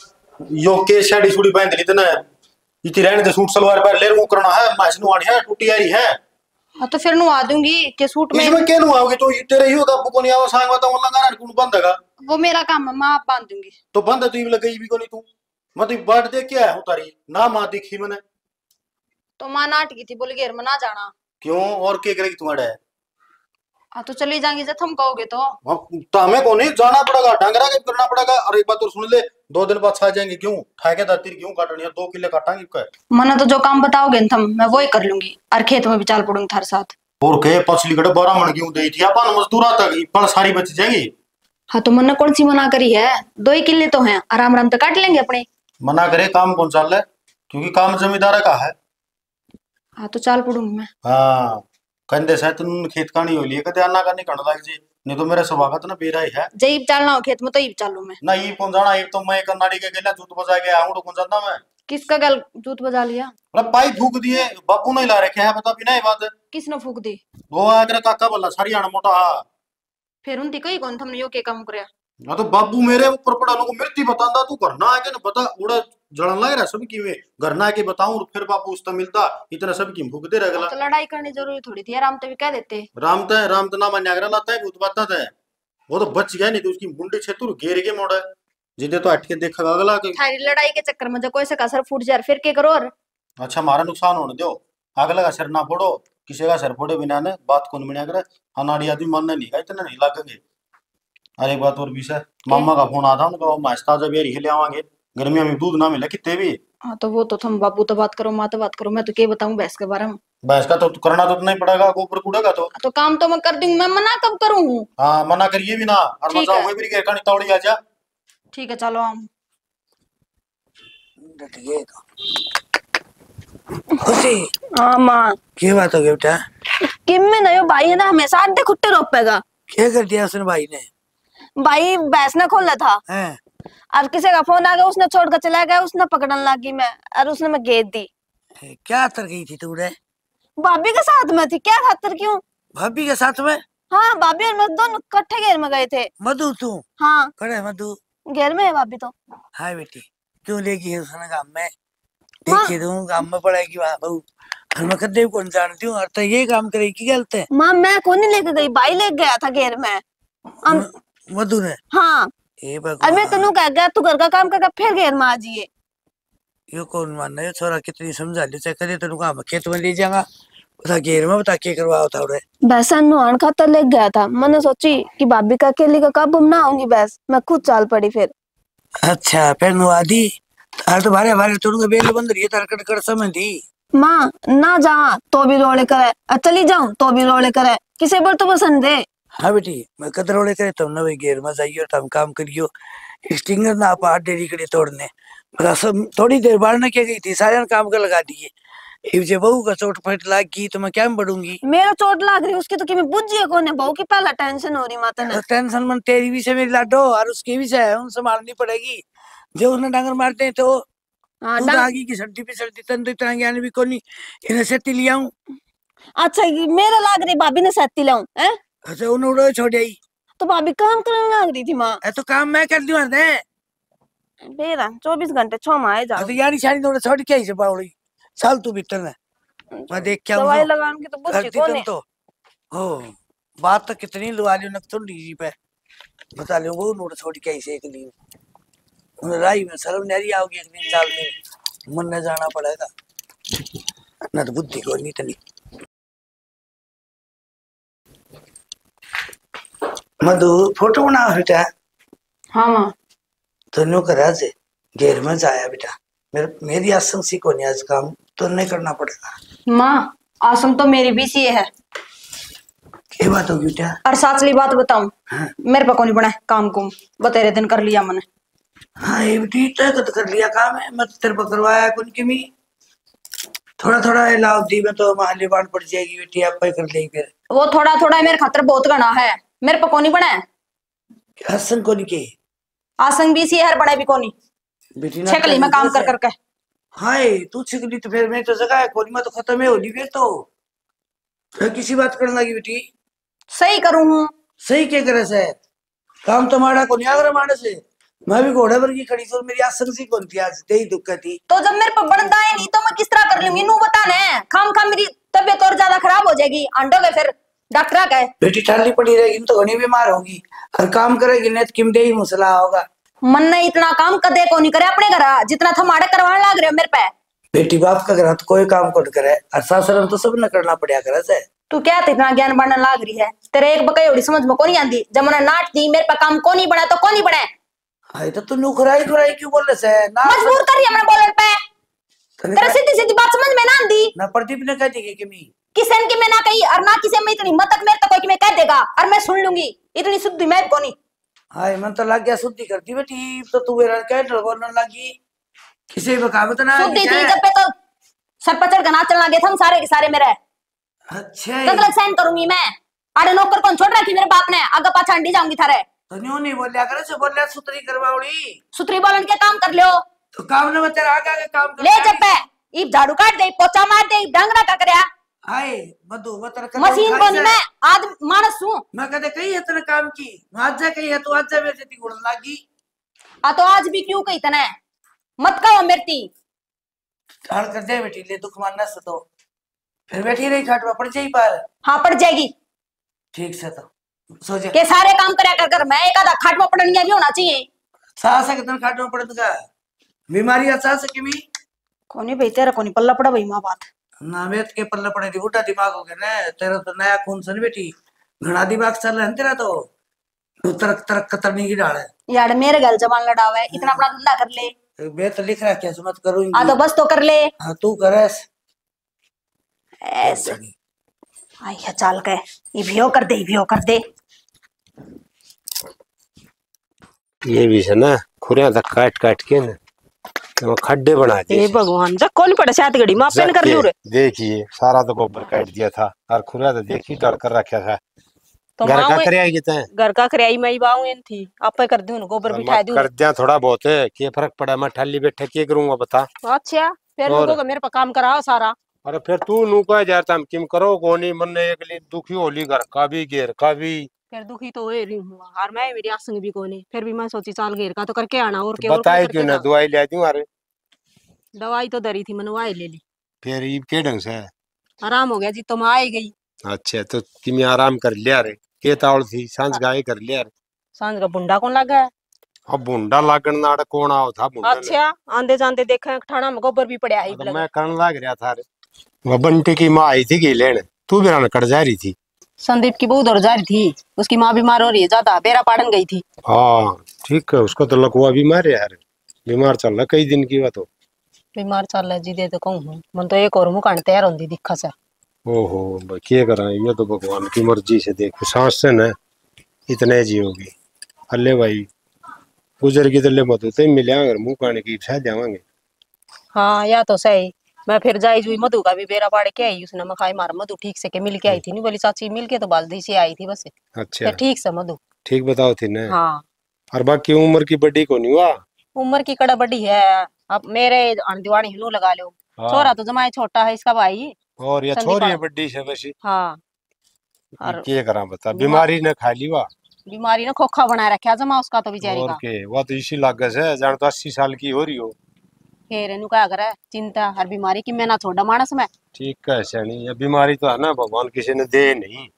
यो के साड़ी सूड़ी पहन ली तना इतनी रहने दे सूट सलवार पर ले रू करना है मैच नु आड़ी है टूटी यारी है। हाँ तो फिर नु आ दूंगी के सूट में। इसमें क्या नु आओगे तो तेरे ही होगा आपको को नहीं आवा सांग बता वो लंगा कौन बंदेगा वो मेरा काम है, मैं आप बांध दूंगी। तो बंद है तू भी लगी भी को नहीं तू मैं तो बाट दे क्या है तारी ना मां दिखी मैंने तो माँ नाट की थी, बोली घेर में ना जाना। क्यों और क्या करेगी तुम्हारे है हाँ तो चली जाएंगी जब हम कहोगे तो। तो हमें को नहीं जाना पड़ेगा डंगरा के करना पड़ेगा। और एक बात और सुन ले दो दिन बाद छा जाएंगे क्यों ठाके दाती क्यों काटनी है दो किले काटांगे क्या मना तो जो काम बताओगे न थम मैं वही कर लूंगी और खेत में भी चाल पड़ूंगी थारे साथ। और के पछली कड़े बारह मन क्यों दी थी अपन मजदूरा तक पण सारी बच जाएंगी। हाँ तो मना कौन सी मना करी है, दो ही किले तो हैं, आराम आराम तो काट लेंगे अपने। मना करे काम कौन चाल है क्योंकि काम जमींदार का है। हाँ तो चाल पड़ूंगी मैं। हाँ कंधे से तुम खेत का नहीं हो लिए कदे आना करने करने लग जी नहीं तो मेरे स्वागत ना बेरा ही है जब चालना हो खेत में तो ही चालू मैं। ना ये कौन जाना एक तो मैं कन्नाडी के गेला जूत बजा के आऊं तो कौन जाता मैं किसका गल जूत बजा लिया, मतलब पाई फूक दिए बापू नहीं ला रखे है बता भी नहीं बात किसने फूक दी। वो आकर काका बोला सारी आना मोटा हाँ फिर उनती कही कौन थमने यो के काम करया। ना तो बाबू मेरे ऊपर पड़ा को मृत्यु बतांदा तू करना है कि ना बता उड़ा जड़न लग रहा सब की वे घर ना के बताऊं फिर बापू उसका मिलता इतना सब की भूख दे रहा तो लड़ाई करनी जरूरी थोड़ी थी, आराम तो भी कह देते। राम तो राम तो ना मान्या अगर लाता है भूत बाता है वो तो बच गया नहीं तो उसकी मुंडी छेतुर घेर के मोड़ा जिदे तो हट के देखा अगला के थारी लड़ाई के चक्कर में जो कोई से का सर फूट जाए फिर के करो। और अच्छा हमारा नुकसान होने दो अगला का सर ना फोड़ो किसी का सर फोड़े बिना ने बात कौन बनिया करे अनाड़ी आदमी मानने नहीं का इतना नहीं लगेंगे। अरे एक बात और भी सर मामा का फोन आता उनका मास्ता जब ये ले आवांगे गर्मियों में दूध ना मिले कितने भी। हाँ तो वो तो थम बाबू तो बात करो माँ तो बात करो, मैं तो क्या बताऊं भैंस के बारे में। भैंस का तो करना तो नहीं पड़ेगा गोबर कूड़ेगा तो तो काम तो मैं कर दूंगी, मैं मना कब करूं। हाँ मना करिए भी ना और ठीक मजा है। हुए भी के कहानी तौड़ी आ जा ठीक है चलो हम डट गए तो। खुशी हाँ माँ क्या बात हो गई बेटा, किम में नहीं हो भाई है ना हमेशा आधे खुट्टे रोपेगा। क्या कर दिया उसने भाई ने। भाई भैंस ने खोला था हैं और किसी का फोन आ गया उसने छोड़ कर चला गया, उसने पकड़ने लगी मैं और उसने मैं घेर दी। क्या तर गई थी तू रे। भाभी के साथ में थी, क्या खातर क्यों। भाभी के साथ में। हाँ भाभी और मैं दोनों इकट्ठे घेर में गए थे। मधु तू हाँ खड़े मधु घेर में है भाभी तो। हाय बेटी क्यों लेगी है उसने गांव में देखी तू गांव में पड़ेगी वहां बहू और मैं कदे कौन जानती हूँ और तो ये काम करेगी गलत है। माँ मैं कौन नहीं लेके गई, भाई लेके गया था घेर में। हम मधु ने हाँ ए और मैं भगवान तेनू कह गया तू घर का काम करके फिर घेर में आ जाइए। यो कौन मानना है छोरा कितनी समझा ले चाहे कदे तेनू काम खेत में ले जाऊंगा बता घेर में बता के करवा होता उरे। भैंसा नुहान खातर लेके गया था, मैंने सोची कि भाभी का अकेली का काबू में ना आऊंगी भैंस, मैं खुद चाल पड़ी फिर। अच्छा फिर नुआदी तार तो भारे भारे तोड़ूंगा बेल बंद रही है तार कट कर समझ दी। माँ ना जा तो भी रोले करे और चली जाऊं तो भी रोले करे, किसी पर तो पसंद है। हाँ बेटी मैं कदर रोले करे तुम ना भाई घेर में जाइयो तुम काम करियो स्टिंगर ना आप डेरी करे तोड़ने बड़ा सब थोड़ी देर बाहर ना क्या गई थी सारे काम कर लगा दिए ये बहू का चोट फट लाग गई तो मैं क्या में बढ़ूंगी। मेरा चोट लाग रही उसकी तो कि मैं बुझ गई कौन है, बहू की पहला टेंशन हो रही माता ने। टेंशन मन तेरी भी से मेरी लाडो और उसकी भी से है उन संभालनी पड़ेगी जो उसने डांगर मारते हैं तो हाँ तू डंग- आगे की सर्दी पे सर्दी तन तो इतना ज्ञान भी कोनी इन्हें सेती लिया हूँ। अच्छा ये मेरा लाग रही भाभी ने सहती लाऊं है अच्छा उन्हें उड़ो छोड़ आई तो भाभी काम करने लाग रही थी माँ। तो काम मैं कर दूँ है बेरा चौबीस घंटे छो माए जा तो यानी शानी थोड़ा छोड़ के आई से बावड़ी साल तू भीतर ने मैं देख क्या दवाई लगान की तो बुझी करती कौन तुम है। तो हो बात तो कितनी लुआ लियो नक तो डीजी पे बता लियो वो नोट छोड़ के ऐसे एक लियो उन राई में शर्म नहीं आओगी एक दिन चाल में मन न जाना पड़ेगा न तो बुद्धि को नहीं तनी मधु फोटो बना बेटा हाँ माँ दोनों करा से घेर में जाया बेटा मेरे मेरी आशंसी को नहीं आज काम तो नहीं करना पड़ेगा माँ आसम तो मेरी भी सी है ये बात होगी बेटा और साचली बात बताऊं हाँ मेरे पे कौन बना है काम कुम बतेरे दिन कर लिया मैंने हाँ ये बेटी तय तो कर लिया काम है मैं तेरे पर करवाया कौन की मी थोड़ा थोड़ा लाभ दी में तो माली बांट पड़ जाएगी बेटी आप पे कर लेगी फिर वो थोड़ा थोड़ा मेरे खातर बहुत घना है मेरे पे कौन बना है हसन को नहीं के आसंग भी सी है बड़ा भी कौन बेटी छेक ली मैं काम कर करके हाय तू छिकली तो फिर मैं तो जगह है कोई में तो खत्म है होली फिर तो फिर किसी बात करने लगी बेटी सही करूं हूँ सही क्या करे से काम तो माड़ा को नहीं आगरा माड़े से मैं भी घोड़े पर की खड़ी तो मेरी आसन सी कौन थी आज तेरी दुख थी तो जब मेरे पे बनता है नहीं तो मैं किस तरह कर लूंगी नू बता ने खाम खाम मेरी तबीयत और ज्यादा खराब हो जाएगी अंडोगे फिर डॉक्टर का है बेटी ठाली पड़ी रहेगी तो घनी बीमार होगी हर काम करेगी नहीं तो किमदे ही मुसला होगा मन ने इतना काम कदे को नहीं करे अपने घर जितना थमाड़े करवाने लाग रहे हो मेरे पे बेटी बाप का घर तो कोई काम कौन करे और सासरम तो सब न करना पड़ा करे से तू क्या इतना ज्ञान बढ़ने लाग रही है तेरे एक बकई उड़ी समझ में को नहीं आती जब मैंने नाट दी मेरे पे काम को नहीं बना तो को नहीं बने हाय तो तू नुखराई दुराई क्यों बोल रहे से ना मजबूर कर रही है मैंने बोलने पे तेरे सीधी सीधी बात समझ में ना आती ना प्रदीप ने कह दी कि मी किसन की मैं ना कही और ना किसी में इतनी मत मेरे तक कोई कि मैं कह देगा और मैं सुन लूंगी इतनी शुद्धि मैं को नहीं हाय मन तो लग गया शुद्धि करती बेटी तो तू मेरा कह बोलने लगी किसी भी काम तो ना शुद्धि थी जब पे तो सर पर चढ़ कर नाचने लगे थे हम सारे के सारे मेरे अच्छा कतलक सहन करूंगी मैं आड़े नौकर कौन छोड़ रखी मेरे बाप ने आगे पाछा अंडी जाऊंगी थारे तो न्यू नहीं बोलिया करे से बोलिया सुतरी करवाउड़ी सुतरी बोलन के काम कर लो तो काम ने तेरा आगे आगे काम कर ले जब पे ई झाड़ू काट दे पोचा मार दे डंगरा का करया हाय मधु बतर कर मशीन को नहीं मैं आज मानस हूं मैं कहते कही है तेरे काम की आज जा कही है तू आज जा मेरे से गुण लागी आ तो आज भी क्यों कही तने मत कहो मेरती हाल कर दे बेटी ले दुख मानना से तो फिर बैठी रही खाट में पड़ जाई पर हाँ पड़ जाएगी ठीक से तो सो जा के सारे काम करया कर कर मैं एक आधा खाट में पड़निया भी होना चाहिए सास है कितना खाट में पड़ दूंगा बीमारी अच्छा से किमी कोनी भाई तेरा कोनी पल्ला पड़ा भाई मां बात ना वेत के पल्ले पड़े थी उठा दिमाग हो गया ना तेरा तो नया खून सन बेटी घना दिमाग चल रहा है तेरा तो तू तरक तरक कतरनी की डाल है यार मेरे गल जबान लड़ावा है इतना बड़ा धंधा कर ले मैं तो लिख रहा क्या मत करूंगी आ तो बस तो कर ले हाँ तू करस ऐसे आई है चाल के ये भी कर दे ये भी कर दे ये भी है ना खुरिया तक काट काट के ना तो खड्डे बना दिए हे भगवान जा कौन पड़ा सात घड़ी मां पेन कर लियो रे देखिए सारा तो गोबर काट दिया था और खुरिया तो देखी तड़ कर रखा था तो घर मां का वे- करे आई तैं घर का कराई मैं बाऊ एन थी आपे कर दूं गोबर बिठा दूं कर दिया थोड़ा बहुत है क्या फर्क पड़ा मैं ठाली बैठे क्या करूंगा बता अच्छा फिर और- लोगों का मेरे पे काम कराओ सारा अरे फिर तू नू कह जाता हम किम करो कोनी मन ने एक लिए दुखी होली घर का भी घेर का भी फिर दुखी तो होए रही हूं और मैं मेरी आसंग भी कोनी फिर भी मैं सोची चाल घेर का तो करके आना और के और बताए करके क्यों ना ना। दवाई ले दूं अरे दवाई तो दरी थी मनवाई ले ली फिर ये के ढंग से है? आराम हो गया जी तो मैं आई गई अच्छा तो किमी आराम कर लिया रे के तावल थी सांझ गाय कर लिया रे सांझ का बुंडा कौन लगा है अब बुंडा लागण नाड़ कौन आओ था बुंडा ने। अच्छा आंदे जांदे देखे ठाणा में गोबर भी पड़ा है तो मैं करण लाग रहा था रे वो बंटी की माँ आई थी की लेने तू भी रान कट जा रही थी संदीप की बहुत और जा रही थी उसकी माँ बीमार हो रही है ज्यादा बेरा पाड़न गई थी हाँ ठीक है उसको तो लकवा बीमार है यार बीमार चल रहा कई दिन की बात हो बीमार चल रहा जी दे तो कहूँ मन तो एक और मुकान तैयार होती दिखा से ओहो भाई क्या करा ये तो भगवान की मर्जी से देखो सांस से न इतने जी होगी अल्ले भाई गुजर की तले मत होते मिले अगर मुंह काने की शायद जावांगे हाँ या तो सही मैं फिर जाई जुई मधु का भी बेरा पाड़ के आई उसने मैं खाई मार मधु ठीक से के मिल के आई थी नहीं बोली चाची मिल के तो बाल्दी से आई थी बस अच्छा फिर ठीक से मधु ठीक बताओ थी ना हाँ और बाकी उम्र की बड़ी को नहीं हुआ उम्र की कड़ा बड़ी है अब मेरे दिवाणी हिनू लगा लो हाँ। छोरा तो जमाए छोटा है इसका भाई और ये संदीप छोरी है आ- बड़ी से वैसी हाँ और क्या करा बता बीमारी ने खा ली वा बीमारी ने खोखा बनाए रखा जमा उसका तो बेचारी और का के वो तो इसी लागत है जान तो अस्सी साल की हो रही हो फिर इनू क्या करे चिंता हर बीमारी की मैं ना छोड़ा मानस में ठीक है ऐसा नहीं ये बीमारी तो है ना भगवान किसी ने दे नहीं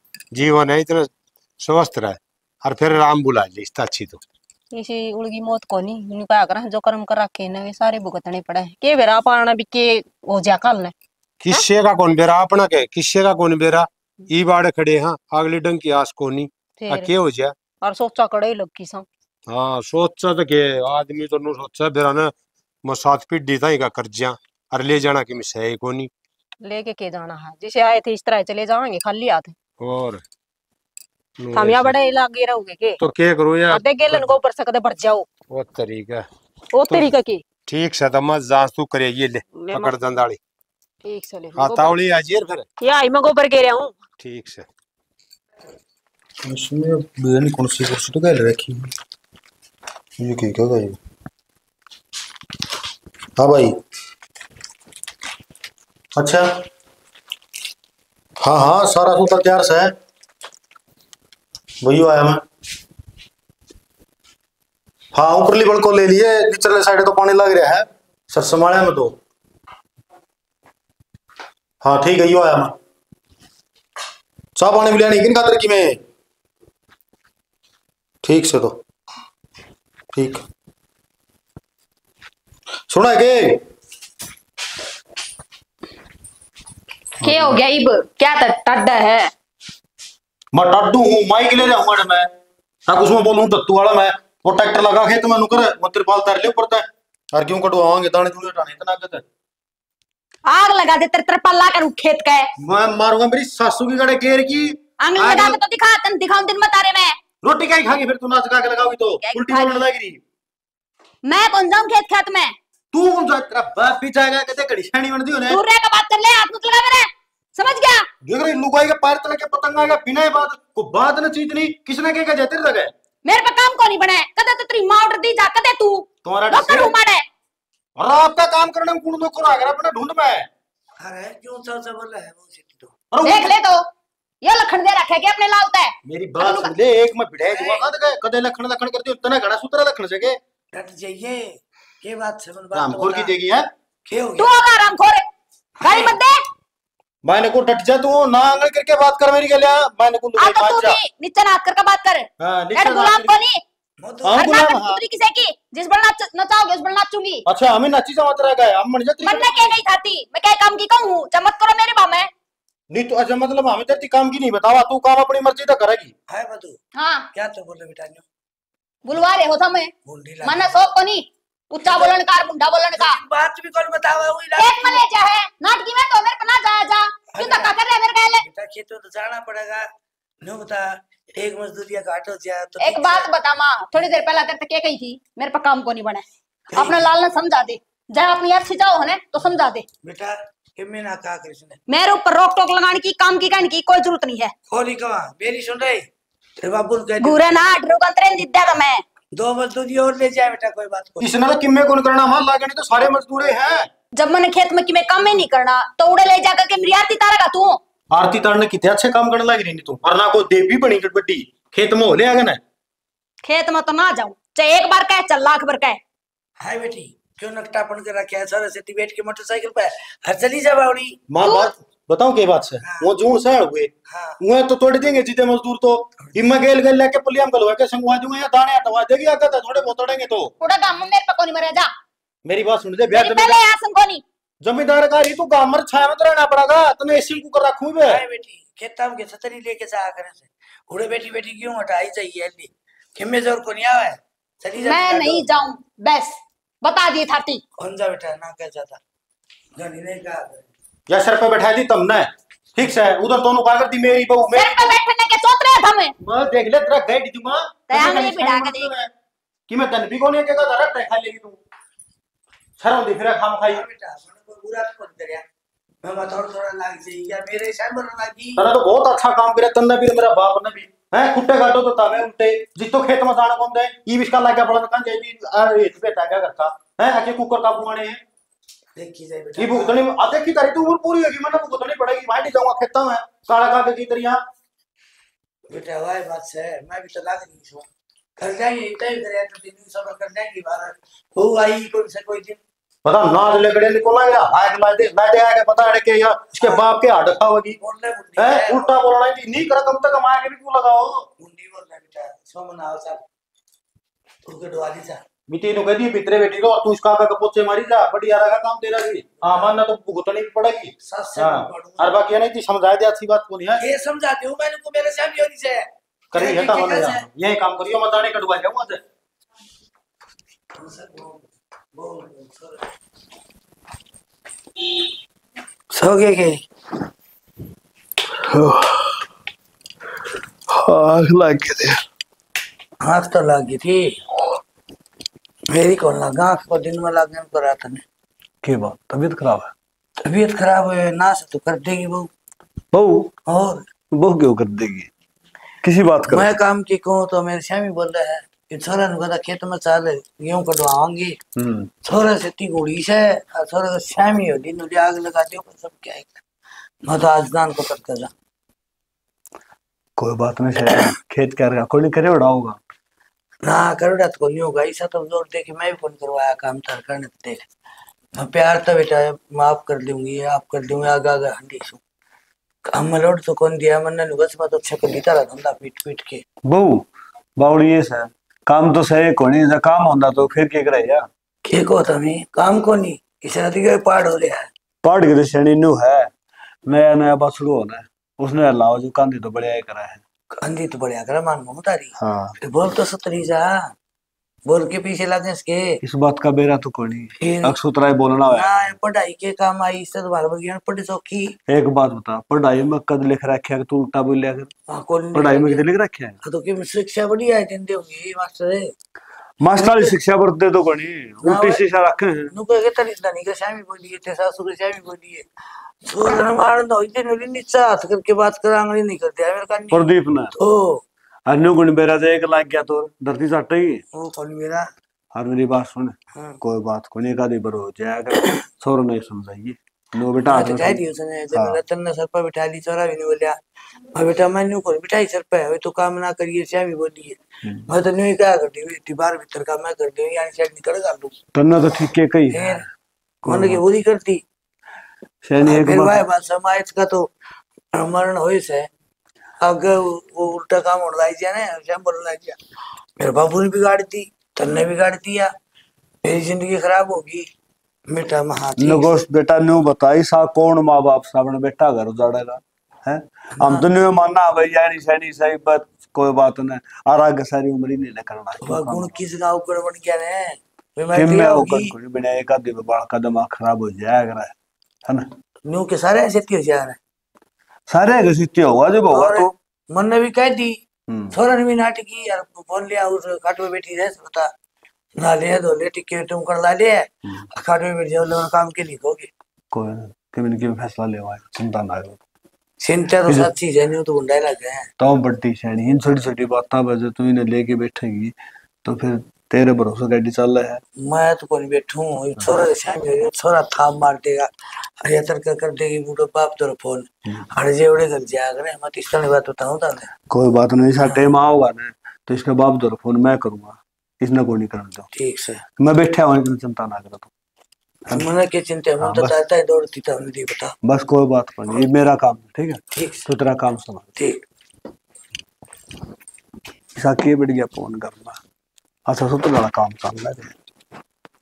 जीवन है इतना स्वस्थ रहे और फिर राम बुला ली इससे अच्छी तो इसी उड़गी मौत को नहीं उन्हें क्या करा जो कर्म कर रखे ने वे सारे भुगतने पड़े के बेरा पाना भी के हो जा कल ने किस्से का कौन बेरा अपना के किस्से का कौन बेरा ई बाड़े खड़े हाँ अगली डंग की आस कोनी फिर के हो जा और सोचा कड़े लग की सा हाँ सोचा तो के आदमी तो नु सोचा बेरा ने मसात पीढ़ी ताई का कर्जा और ले जाना कि मिसे कोनी लेके के जाना है जिसे आए थे इस तरह चले जाएंगे खाली हाथ और हम यहाँ बड़े लागे रहोगे के तो क्या करो यार आधे गेलन को ऊपर सकते बढ़ जाओ वो तरीका वो तरीका की ठीक से तो मत जांच तू करे ये ले ले पकड़ दंदाड़ी ठीक से ले हाँ तावड़ी आज यार फिर या आई मैं गोबर गिर हूँ ठीक से इसमें बेनी कौन सी कुर्सी तो कैल रखी ये क्या क्या गई हाँ भाई अच्छा हाँ हाँ सारा सूता तैयार से है वही आया मैं हाँ ऊपरली बल को ले लिए निचले साइड तो पानी लग रहा है सर संभाले में तो हाँ ठीक है यो आया मैं चाह पानी भी लेनी किन खातर की में ठीक से तो ठीक सुना के क्या हो गया इब क्या टड्डा है मैं टड्डू हूँ माइक ले रहा हूँ मैं ताकि उसमें बोलूँ तत्तू वाला मैं वो ट्रैक्टर लगा खेत में नुकर वो तिरपाल तार ले ऊपर और क्यों कटवाओगे दाने दूने हटाने इतना आगत है आग लगा दे तेरे तिरपाल ला कर खेत का है मैं मारूंगा मेरी सासू की गड़े केर की आग लगा के तो दिखा तन दिखाऊं दिन में तारे में रोटी क्या खागी फिर तू नाच गा के लगाओगी तो उल्टी बोलने लगेगी मैं कौन जाऊं खेत खेत में तू कौन सा तेरा बाप भी जाएगा कहते घड़ी छानी बन दी उन्हें दूर रह के बात कर ले हाथ मत लगा मेरे समझ गया देख रही लुगाई के पैर तले के पतंग आएगा बिना ही बात को बात न चीज नहीं किसने क्या जाते लगे मेरे पे काम को नहीं बने कदे तो तेरी माँ ऑर्डर दी जा कदे तू तुम्हारा नौकर हूं मारे और आपका काम करने में कौन नौकर आ गया अपने ढूंढ में अरे क्यों सा सा बोला है वो सिटी तो अरे देख ले तो ये लखन दे रखे के अपने लाउता है मेरी बात सुन ले एक में भिड़े जुआ कद गए कदे लखन लखन करती उतना घड़ा सूत्र लखन से के डट जाइए के बात से मन बात रामखोर की देगी है के हो तू गया होगा रामखोर गाली मत दे मैंने को डट जा तू ना आंगन करके बात कर मेरी गलिया मैंने को आका तू भी नीचे नाच कर का बात कर हां एड गुलाम को नहीं वो तो हाँ, हर गुलाम, नाटक हाँ। पुत्री किसे की जिस बड़ नाच नचाओगे उस बड़ नाचूंगी अच्छा हमें नची जमात रह गए हम मन जाती मन ने क्या नहीं खाती मैं क्या काम की कहूं चमत करो मेरे बामे नहीं तो अच्छा मतलब हमें तेरी काम की नहीं बतावा तू काम अपनी मर्जी का करेगी है बतू हां क्या तो बोले बेटा न्यू बुलवा रहे हो था मैं मुंडी मन शौक को नहीं उच्चा बोलन कार मुंडा बोलन का बात भी कौन बतावा हुई एक में ले जा है नाटकी में तो मेरे पे ना जाया जा क्यों धक्का कर रहे मेरे कहले बेटा खेत तो जाना पड़ेगा नो बता एक मजदूरिया घाटो जाए तो एक बात बता माँ थोड़ी देर पहले तेरे क्या कही थी मेरे पे काम को नहीं बने अपने लाल ने समझा दे जब अपनी अच्छी जाओ है तो समझा दे बेटा कि मैं ना कहा कृष्ण मेरे ऊपर रोक टोक लगाने की काम की कहने की कोई जरूरत नहीं है खोली कवा मेरी सुन रही तेरे बाबू कह दे गुरे ना ड्रोगन ट्रेन दिद्दा था मैं दो मजदूरी और ले जाए बेटा कोई बात को इसने तो किम्मे कौन करना मान लागनी तो सारे मजदूरे हैं जब मैंने खेत में कि मैं काम ही नहीं करना तो उड़े ले जाकर के मेरी आरती तारेगा तू आरती तारने कितने अच्छे काम करने लग रही नहीं तू और ना को देवी बनी गड़बड़ी खेत में हो ले आगे ना खेत में तो ना जाऊं चाहे एक बार कहे चल लाख बार कहे हाय बेटी क्यों नकटापन कर रखा है सर से बैठ के मोटरसाइकिल पे हर चली जा बावड़ी मां बात बताऊं के बात से हाँ। वो जून से हुए हाँ वो तो तोड़ देंगे जीते मजदूर तो इम्मा गेल गेल लेके पुलियम गलवा के संगवा दूंगा या दाने हटवा देगी आगे तो थोड़े बहुत तोड़ेंगे तो उड़ा गांव में मेरे पे कोनी मरे जा मेरी बात सुन ले ब्याह मेरी पहले आसन कोनी जमींदार का ही तू गांव में छाया में तो रहना पड़ेगा तने एसी को कर रखूं बे हाय बेटी खेता में छतरी लेके जा करे से उड़े बेटी बेटी क्यों हटाई चाहिए अल्ली किम्मे जोर को नहीं आवे चली जा मैं नहीं जाऊं बस बता दिए थाती कौन जा बेटा ना कह जाता गनी ने कहा या सर पे बैठा दी तुमने ठीक से उधर दोनों का कर दी मेरी बहू सिर मेरी पे बैठने के सोच रहे थे मैं मैं देख ले तेरा गैड दी मां तयांगली बिड़ा के देख कि मैं तन भी कोनी के का रट खा लेगी तू शर्म दे फिर खाम खाई बेटा मैंने कोई बुरा तो कर दिया मैं बता थोड़ा थोड़ा लाग जाई क्या मेरे शाम पर लागी तने तो बहुत अच्छा काम करे तन्ने भी मेरा बाप ने भी हैं खुट्टे काटो तो तावे उल्टे जितो खेत में जाना कौन दे ई विस्का लाग गया बड़ा कान जाई अरे इस पे तागा करता हैं आके कुकर का बुआने हैं देखी जाए बेटा ये भुगतनी आ देखी तारी तू उम्र पूरी होगी मैंने भुगतनी पड़ेगी भाई नहीं जाऊंगा खेता में काला काके की तरिया बेटा वाह बात है मैं भी तो लाग नहीं हूं कर जाएंगे इतना ही करे तो दिन सब कर जाएंगे बाहर वो आई कौन से कोई दिन पता नाच लेकड़े निकोला या हाय ला दे ला दे आके पता है कि यार इसके बाप के हाथ खावेगी बोलने बुद्धि है है उल्टा बोलना ही नहीं कर कम तक कमाए के भी क्यों लगाओ बुद्धि बोलना बेटा सोमन आओ सर तू के डवाली सर मिट्टी नु कह दी पितरे बेटी को और तू इसका का पोचे मारी जा बढ़िया रहा काम तेरा भी हां मानना तो भुगतनी भी पड़ेगी सस से हां पढ़ूंगा और बाकी नहीं थी समझा दे अच्छी बात को नहीं है ये समझाती हूं मैंने को मेरे सामने होनी से करी है तो मैंने यही काम करियो मत आने कटवा जाऊं आज सो गए के आग लग गई आँख तो लगी थी मेरी कौन लगा आँख को दिन में लगने को रहा था के बात तबीयत खराब है तबीयत खराब है ना से तो कर देगी बहू बहू और बहू क्यों कर देगी किसी बात कर मैं काम की कहूँ तो मेरे श्यामी बोल रहा है कि छोरा नु कहता खेत में चाल गेहूं कटवाऊंगी हम्म छोरा से ती घोड़ी से और छोरा का श्यामी हो दिन आग लगा दियो सब क्या है मैं तो आज दान को कर कर कोई बात नहीं शायद खेत क्या रहा कोई नहीं करे बड़ा होगा ना करोड़ा तो नहीं होगा ऐसा तो जोर दे कि मैं भी फोन करवाया काम तर करने तो देख मैं प्यार तो बेटा माफ कर दूंगी आप कर दूंगी आगा आगा हंडी सु काम में लोड तो कौन दिया मन ने बस मैं तो अच्छा कर देता रहा धंधा पीट पीट के बहू बावड़ी ये सर काम तो सही कोनी जब काम होता तो फिर क्या करे यार के को तमें काम को नहीं इस रात के पाड़ हो रहा है पाड़ के तो शनि न्यू है नया नया बात शुरू होना है उसने अलावा जो कांधी तो बढ़िया ही करा है कांधी तो बढ़िया करा मान ममू तारी हाँ फिर बोल तो सतरी जा बोल के पीछे लगे इसके इस बात का बेरा तो कोनी फिर अक्सुतरा ही बोलना है ना पढ़ाई के काम आई इससे तो बार बार पढ़ी सौखी एक बात बता पढ़ाई में कद लिख रखा है तू उल्टा बोलिया कर हाँ, कौन पढ़ाई में कितने लिख रखे है तो कि शिक्षा बड़ी है दिन होंगी मास्टर है मास्टर शिक्षा बढ़ते तो कोनी उल्टी शिक्षा रखे हैं नुको के तरी नहीं का शामी बोली है तेरा सासू के शामी बोली है छोड़ मार दो इतने नली नीचा हाथ करके बात कर आंगली नहीं करते है मेरे का प्रदीप ने तो अन्य गुण बेरा से एक लाग गया तो धरती सटेगी वो कौन मेरा और मेरी बात सुन हाँ। कोई बात को नहीं का दी बरो हो जाएगा छोरो नहीं समझाइए नो बेटा मैं तो कह दी उसने जब रतन ने सर पर बिठा ली चोरा भी नहीं बोलिया मैं बेटा मैं न्यू को बिठाई सर पे है तो काम ना करिए श्यामी बोली है मैं तो न्यू क्या कर दी बाहर भीतर का मैं कर दी यानी शायद निकल गा लूं तन्ना तो ठीक है कही है फिर कौन की बुरी करती शैनी एक फिर भाई बात बात समाज का तो मरण होई से अगर वो उल्टा काम हो रहा है ना श्याम बोल रहा है मेरे बाबू ने बिगाड़ दी तन्ने बिगाड़ दिया मेरी जिंदगी खराब होगी बेटा महाती नगोश बेटा न्यू बताई सा कौन माँ बाप सामने बेटा घर उजाड़ेगा है हम तो न्यू मानना भाई यानी शैनी सही बात कोई बात नहीं और आगे सारी उम्र ही नहीं करना वह गुण किस गाँव को बन गया ने वे फिर मैं मैं दिया वो होगी कर बिना एक आदमी में बड़ा का दिमाग खराब हो जाएगा है ना न्यू के सारे ऐसे हो जा रहे सारे घसीटे होगा जब होगा तो मन ने भी कह दी हम्म छोरा ने भी नाटकी यार फोन लिया उस खाट में बैठी रहे बता ना ले दो ले टिके तुम कर ला ले खाट में बैठ जाओ लोग काम के लिखोगे कोई किन किन फैसला लेवा है चिंता ना करो चिंता तो सच्ची है न्यू तो गुंडा लगे हैं तो बड़ी शैनी इन छोटी छोटी बातें बजे तू इन्हें लेके बैठेगी तो फिर तेरे भरोसे गाड़ी चल रहा है मैं तो कौन बैठू छोरा शाम छोरा थाप मार देगा अरे तर्क कर देगी बूढ़ो बाप तो फोन हर जेवड़े घर जा करे मैं तो इस तरह बात बताऊं ताने कोई बात नहीं सा टाइम आओगा ना तो इसके बाप दो फोन मैं करूंगा इसने कोई नहीं करने दो ठीक से मैं बैठा हूँ इतनी चिंता ना करो तुम मन के चिंता मन तो चाहता है दौड़ती था नहीं बता बस कोई बात नहीं ये मेरा काम है ठीक है ठीक तो तेरा काम सुना ठीक ऐसा के बढ़ गया फोन करना अच्छा सब तो बड़ा काम चल रहा है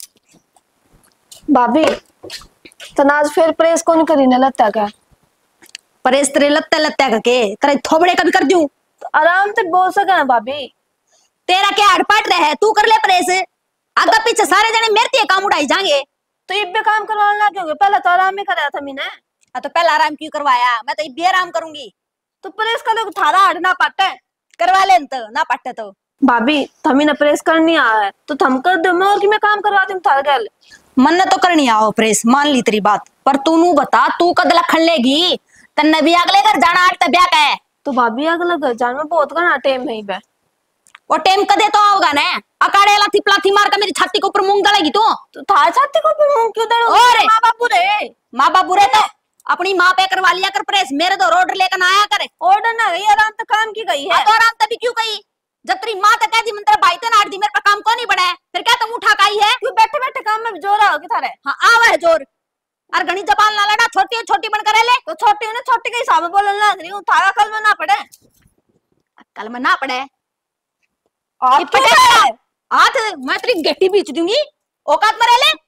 भाभी तो आज फिर प्रेस कौन करी ने लगता क्या परेश तेरे लत्ते लत्ते का के तेरे थोबड़े कभी कर दूं तो आराम से बोल सके ना भाभी तेरा क्या अड़पाट रहे तू कर ले परेश आगे पीछे सारे जने मेरे काम उड़ाई जाएंगे तो ये भी काम करवाना ना क्यों पहले तो आराम ही कराया था मैंने हाँ तो पहला आराम क्यों करवाया मैं तो ये आराम करूंगी तो प्रेस का तो थारा हट ना पाटे करवा ले तो ना पट्टे तो भाभी थमी ने प्रेस करनी आया है तो थम कर दो मैं और कि मैं काम करवाती हूँ थार गल मन तो करनी आओ प्रेस मान ली तेरी बात पर तू नू बता तू कद लखन लेगी तन्ने भी अगले घर जाना आठ तब ब्याह का है तो भाभी अगला घर जाने में बहुत घना टाइम है बे वो टाइम कदे तो आओगा ना अकाड़े लाथी प्लाथी मार कर मेरी छाती के ऊपर मूंग डालेगी तू तो थार छाती को ऊपर मूंग क्यों डालो और माँ बापू रे माँ बाबू रे तो अपनी माँ पे करवा लिया कर प्रेस मेरे तो ऑर्डर लेकर आया करे ऑर्डर ना गई आराम तो काम की गई है तो आराम तभी क्यों कही जब तेरी माँ तो कहती मंत्र भाई तो नाट दी मेरे पर काम को नहीं बड़ा है फिर क्या तुम उठा काई है क्यों बैठे बैठे काम में जोर आओ कि थारे हाँ आवा है जोर और घनी जबान ना लड़ा छोटी छोटी बन कर ले तो छोटी ने छोटी के हिसाब में बोलने लग रही हूँ थारा कल में ना पड़े कल में ना पड़े आप ये पटे हाथ मैं तेरी गेटी बीच दूंगी औकात में रह ले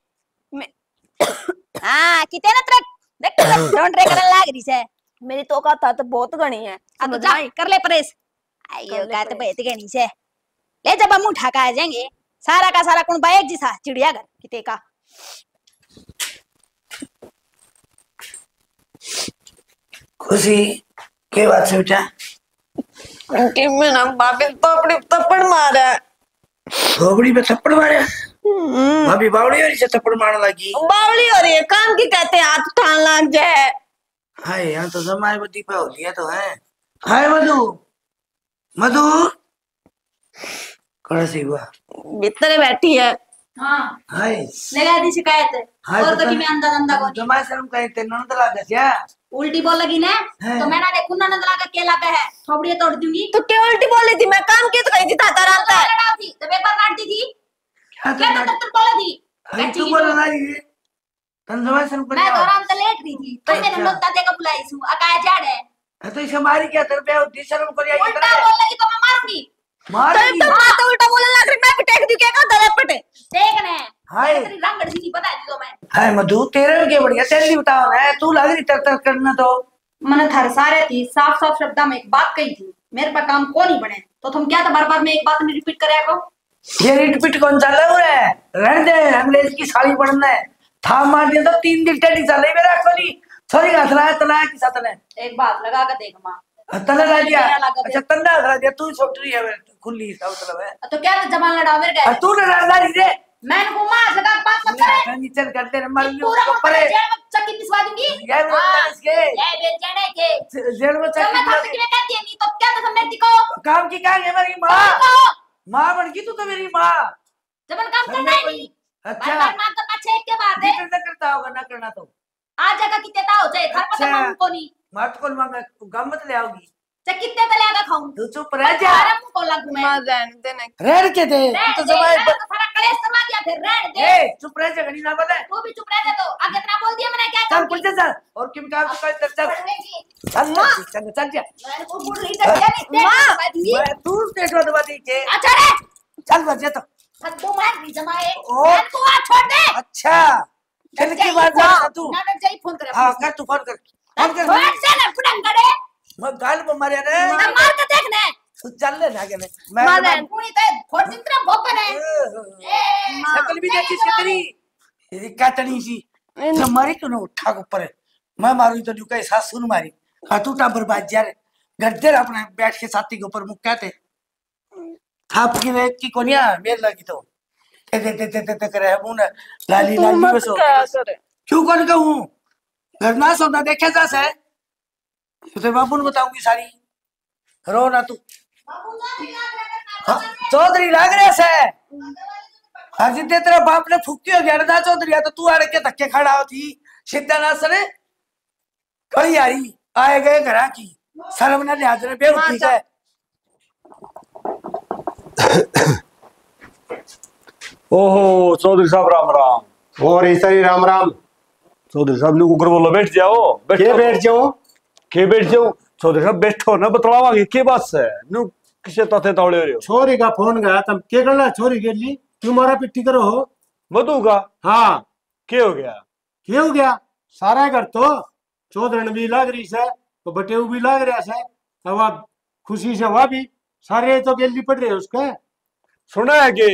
हाँ कितने ना ट्रक देख डोंट रे करने लाग रही से मेरी तो औकात था तो बहुत घनी है अब तो जा कर ले परेश आइयो का तो बहुत घनी से ले जब हम उठा के आ जाएंगे सारा का सारा कौन बाइक जी सा चिड़ियाघर किते का खुशी के बात से बेटा आंटी में ना बाबे तो अपने थप्पड़ मारा थोबड़ी में थप्पड़ मारा भाभी बावड़ी वाली से थप्पड़ मारने लगी बावली हो रही है काम की कहते हैं हाथ ठान लग जाए हाय यहाँ तो जमाए में दीपावली है तो है हाय मधु मधु कौन सी हुआ भीतर बैठी है हाँ हाय लगा दी शिकायत हाय और तो कि मैं अंदा अंदा को जमाए शर्म कहीं ते नंद लागे क्या उल्टी बोल लगी ना है। तो मैं ना देखूं ना नंद लगा के लगा है थोड़ी तोड़ दूंगी तो क्या उल्टी बोली थी मैं काम की तो कही थी ताता रात है लड़ा थी तो पेपर काट दी थी क्या क्या करना तो बोला थी अरे तू बोल रहा है तन जमाए शर्म कर मैं दौरान तो लेट रही थी तो मैंने लोग ताते का बुलाई सु अकाया जाड़ है तो इसे हमारी क्या तरफ है होती शर्म कर आई उल्टा बोल लगी तो मैं मारूंगी मार तो तो उल्टा बोलने लग रही मैं भी टेक दी क्या का दले पटे देखने हाय तेरी रंगड़ सी बता दी तो मैं हाय मधु तेरे के बढ़िया तेरी बताओ ना तू लग रही तर तर करना तो मैंने थर सारे थी साफ साफ शब्दा में एक बात कही थी मेरे पर काम को नहीं बने तो तुम क्या तो बार बार में एक बात नहीं रिपीट करे को ये रिपीट कौन चल रहा है रहने दे अंग्रेज की साड़ी पढ़ना है था मार दिया तो तीन दिन टेडी चल रही मेरा कोनी सॉरी हथला तला की साथ ने एक बात लगा कर देख मां तला ला दिया मेरा लगा दे। अच्छा तन्ना हथला दिया तू छोटी है खुली सा मतलब है तो क्या तो जबान लड़ा मेरे और गए तू ना लड़ा रे मैंने को मां से बात मत करे नीचे करते न मर पूरा लियो पर परे जेल में चक्की पिसवा दूंगी ये भी हाँ, इसके ये बेचने के जेल में तो मैं चक्की थक के कहती है नहीं तो क्या तो समझ दिखो काम की कहां है मेरी मां मां बन गई तू तो मेरी मां जबन काम करना है नहीं अच्छा बार बार मां तो पीछे एक के बाद है करना करता होगा ना करना तो आ जगह कितने ता हो जाए घर पर अच्छा। मां को नहीं मत को मांगा गम मत ले आओगी चे कितने तले आगा खाऊं तू चुप रह जा आराम को लगू मैं मां रहने देने रहन के दे तू रहने तो दे, जमाए रहने तो सारा कलेश करवा दिया फिर रहने दे ए चुप रह जा घड़ी ना बोले तू भी चुप रह जा तो आगे इतना बोल दिया मैंने क्या चल काम कुछ चल और किम काम चल चल चल पढ़ेगी चल चल चल चल जा मैंने को बुढ़ रही तो क्या नहीं मां दूंगी मैं तू स्टेट दबा दी के अच्छा रे चल बजे तो हद दो मार नहीं जमाए ओ। मैं को आ छोड़ दे अच्छा चल की बात जा तू ना डर जाई फोन करे हां कर तू फोन कर फोन कर छोड़ से ना फुडंग करे मैं गाल पे मारे रे ना मार के देखने तू चल ले ना के मैं मां मैं- रहने पूरी तो खोट चिंतरा भोपन है ए शकल भी देखी सी तेरी तेरी काटनी सी तो मारी तूने उठा के ऊपर मैं मारू तो न्यू कहीं सासू ने मारी हाँ तू टाबर बाज जा रे गद्दे अपने बैठ के साथी के ऊपर मुक कहते थाप की रे की कोनिया मेर लगी तो ते ते ते ते ते ते करे मुंह ना लाली तू लाली मत बस हो क्या करे क्यों कौन कहूँ घर ना सौदा देखे जा से तो बाबू ने बताऊंगी सारी रो ना तू हाँ, चौधरी लाग रहे से हर जितने तेरा बाप ने फुक्की हो गया ना चौधरी तो तू आड़े के धक्के खड़ा होती सीधा ना सने कड़ी आई आए गए घरा की शर्म ना लिहाज रे बेवकूफ है ओहो चौधरी साहब राम राम और ऐसा ही राम राम चौधरी साहब ने कुकर बोलो बैठ जाओ के बैठ जाओ के बैठ जाओ चौधरी साहब बैठो ना बतलावा के बात है नु किसे ताते तावड़े रहे हो छोरी का फोन गया तब क्या करना छोरी के लिए क्यों मारा पिट्टी करो हो मधु का हाँ क्या हो गया क्या हो गया सारा घर तो चौधरी भी लाग रही से तो बटेऊ भी लाग रहा से अब आप खुशी से वह भी सारे तो गेली पड़ रहे उसके सुना है कि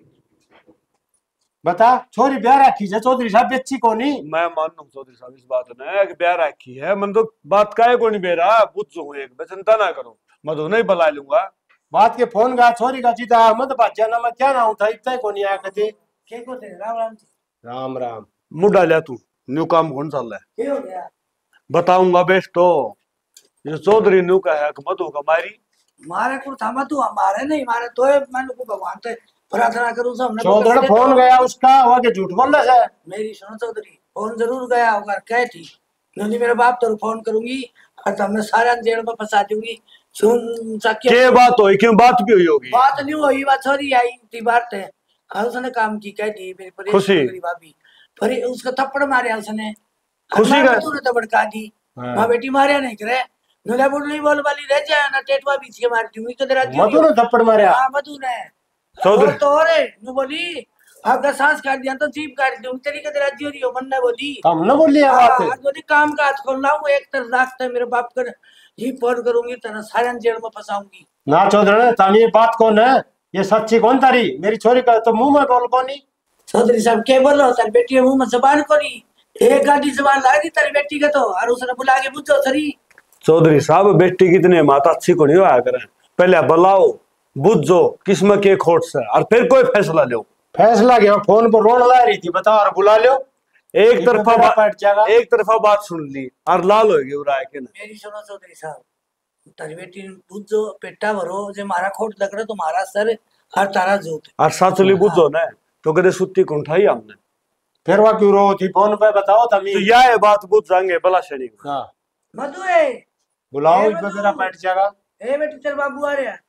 बता छोरी ब्याह रखी है चौधरी साहब बेची को नहीं मैं मानू चौधरी साहब इस बात ने कि ब्याह रखी है मन तो बात काहे को नहीं बेरा बुझ हूं एक चिंता ना करो मधु नहीं बुला लूंगा बात के फोन गा छोरी का जीता मत बात ना मैं क्या ना उठा इतना को नहीं आया कदे के को थे राम राम जी राम राम मुंह डालिया तू न्यू काम कौन चल रहा है के हो गया बताऊंगा बेस्ट तो ये चौधरी न्यू का है कि मधु का मारी मारे को था तू हमारे नहीं मारे तो मैंने को भगवान से प्रार्थना करूं सब हमने चौधरी फोन गया उसका वो के झूठ बोल रहा है मेरी सुनो चौधरी फोन जरूर गया होगा कह थी नहीं मेरे बाप तो फोन करूंगी और तो हमने सारा जेल में फंसा दूंगी सुन चाकिया के बात हुई, क्यों बात भी हुई होगी? बात नहीं हुई, बात छोरी आई थी बात है। हाँ, उसने काम की कह दी मेरी परेशान खुशी। करी भाभी, पर उसका थप्पड़ मारे उसने, खुशी का तूने तो भड़का दी। हाँ। माँ बेटी मारे नहीं करे, नुला बुढ़ली बोल वाली रह जाए ना, टेटवा बीच के मार दूंगी तो तेरा मधु ने थप्पड़ मारा। हाँ मधु ने। चौधरी और तो और है, नु बोली अगर सांस काट दिया तो जीप काट दूंगी तेरी का तेरा जियो रियो, मन ने बोली। हमने बोली ये बात है। आज बोली काम का हाथ खोलना हूँ, एक तरफ रास्ता है मेरे बाप कर, ही फोन करूंगी तना सारे जेल में फंसाऊंगी। ना चौधरी तानी ये बात कौन है, ये सच्ची कौन तारी? मेरी छोरी का तो मुंह में बोल कौनी। चौधरी साहब क्या बोल रहा तारी बेटी मुंह में जबान को नहीं, एक गाड़ी जबान ला दी तारी बेटी का तो, और उसने बुला के पूछो सरी। चौधरी साहब बेटी कितने माता अच्छी को नहीं होया करें, पहले बुलाओ बुझो किस्म के खोट से, और फिर कोई फैसला लो। फैसला क्या? फोन पर रोन ला रही थी, बताओ और बुला लो। एक तरफा मेरा बात पट जाएगा। एक तरफा बात सुन ली और लाल हो गई उराय के ना। मेरी सुनो चौधरी साहब, तारी बेटी बुझो पेटा भरो, जे मारा खोट लग रहा तुम्हारा सर और तारा जोत। और साचली बुझो ना तो कदे सुत्ती को उठाई हमने, फिर वह क्यों रो थी फोन पे, बताओ तभी। तो यह बात बुझ जाएंगे भला शनि को। हाँ मधु है, बुलाओ, ए इस पे मधु। मेरा पट जाएगा। ए बेटी तेरे बाबू आ रहे हैं।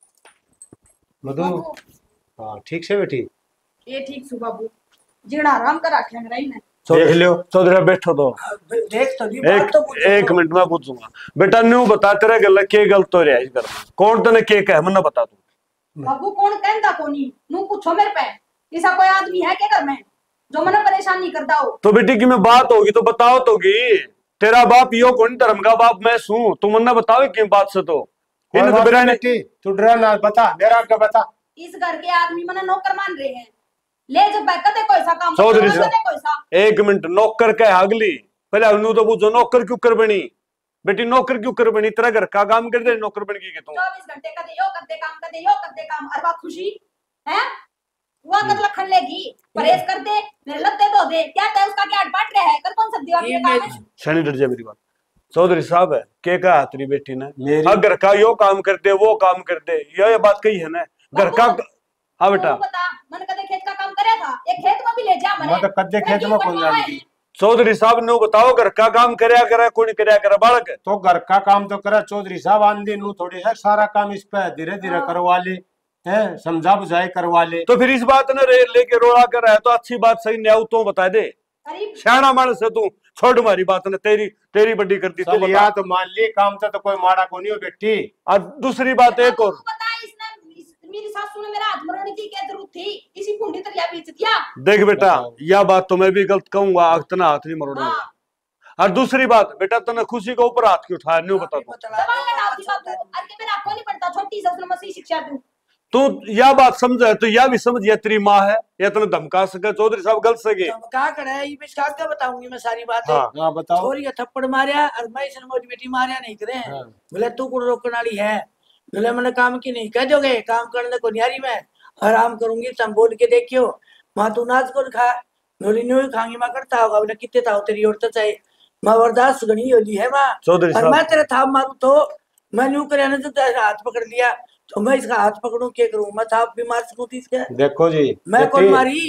मधु हाँ ठीक से बेटी ये ठीक सु बाबू जीना आराम कर रखे हैं रही ने। देख लियो। चौधरी बैठो तो देख तो नहीं बात एक तो पूछो। एक मिनट में पूछूंगा बेटा, न्यू बता तेरे गल के गलत हो रहा है इस घर में, कौन तने के कह मना बता तू। बाबू कौन कहता कोनी नू पूछो मेरे पे, ऐसा कोई आदमी है के घर में जो मने परेशान नहीं करता हो? तो बेटी की मैं बात होगी तो बताओ तो गी, तेरा बाप यो कौन धर्म का बाप मैं सू, तू मन्ना बताओ क्यों बात से तो इन तो बेटा ने बेटी तू डरा ना, बता मेरा आगे बता। इस घर के आदमी मने नौकर मान रहे हैं, ले जब बैठते कोई सा काम चौधरी करते साहब। कोई सा। एक मिनट नौकर के अगली पहले अनु तो पूछो नौकर क्यों कर बनी बेटी, नौकर क्यों कर बनी, तेरा घर का काम कर दे नौकर बन गई के तू। चौबीस घंटे कदे यो करते काम कदे यो करते काम, अरे बात खुशी है वो कद लखन लेगी परहेज कर दे मेरे लत्ते धो दे, क्या है उसका क्या अटपाट रहा है कर कौन सब दीवार ये पे काम मेरी- है? शनि डर जा मेरी बात। चौधरी साहब है के कहा तेरी बेटी ने मेरी- अगर का यो काम कर दे वो काम कर दे, ये ये बात कही है ना घर का। हाँ बेटा तू बता मन कदे खेत का काम करे था, एक खेत में भी ले जा मने मैं तो कद्दे खेत में कौन जानी। चौधरी साहब ने बताओ घर का काम करया करे कौन करया करे बालक। तो घर का काम तो करा चौधरी साहब, आंधी नू थोड़ी है सारा काम इस पे धीरे धीरे करवा ले, हैं समझा बुझाई करवा ले। तो फिर इस बात ने रे लेके रोड़ा कर रहा है तो अच्छी बात सही नहीं आऊ तो बता दे, गरीब सियाना मानस है तू, छोड़ मारी बात ने तेरी तेरी बड्डी करती तो चल बता। या तो मान ली काम तो, तो कोई माड़ा को नहीं हो बेटी। और दूसरी बात एक और, तू बता इसने इस, मेरी सासू ने मेरा हाथ मरोड़ी की क्या जरूरत थी, इसी पुंडी तरिया बीच दिया। देख बेटा बताओ। यह बात तो मैं भी गलत कहूंगा, आग तना हाथ नहीं मरोड़ूंगा। हाँ और दूसरी बात बेटा तने खुशी के ऊपर हाथ क्यों उठाया नहीं बता तू। जबान लड़ा दी बाबू, अरे के मेरा आपको नहीं पड़ता, छोटी से उसने मसीह शिक्षा दूं। तू यह बात समझे तो यह भी समझ ये तेरी माँ है, या तने धमका सके चौधरी साहब गलत सके। तो क्या करे ये भी क्या क्या बताऊंगी मैं सारी बातें। हाँ। हाँ बताओ। छोरी का थप्पड़ मारिया और मैं इसने मोटी बेटी मारिया नहीं करे। हाँ। बोले तू कुड़ रोकने वाली है, बोले मैंने काम की नहीं कह दोगे, काम करने को न्यारी मैं आराम करूंगी, तुम बोल के देखियो माँ तू नाच को खा नोली न्यू खांगी माँ करता होगा, बोले कितने था तेरी और तो चाहे माँ बर्दाश्त गणी होली है माँ। चौधरी और साहब मैं तेरे थाप मारू तो मैं न्यू करे ना तो तेरा हाथ पकड़ लिया तो मैं इसका हाथ पकड़ू क्या करूं, मैं थाप भी मार सकूं थी इसके, देखो जी मैं कौन बेटी, मारी।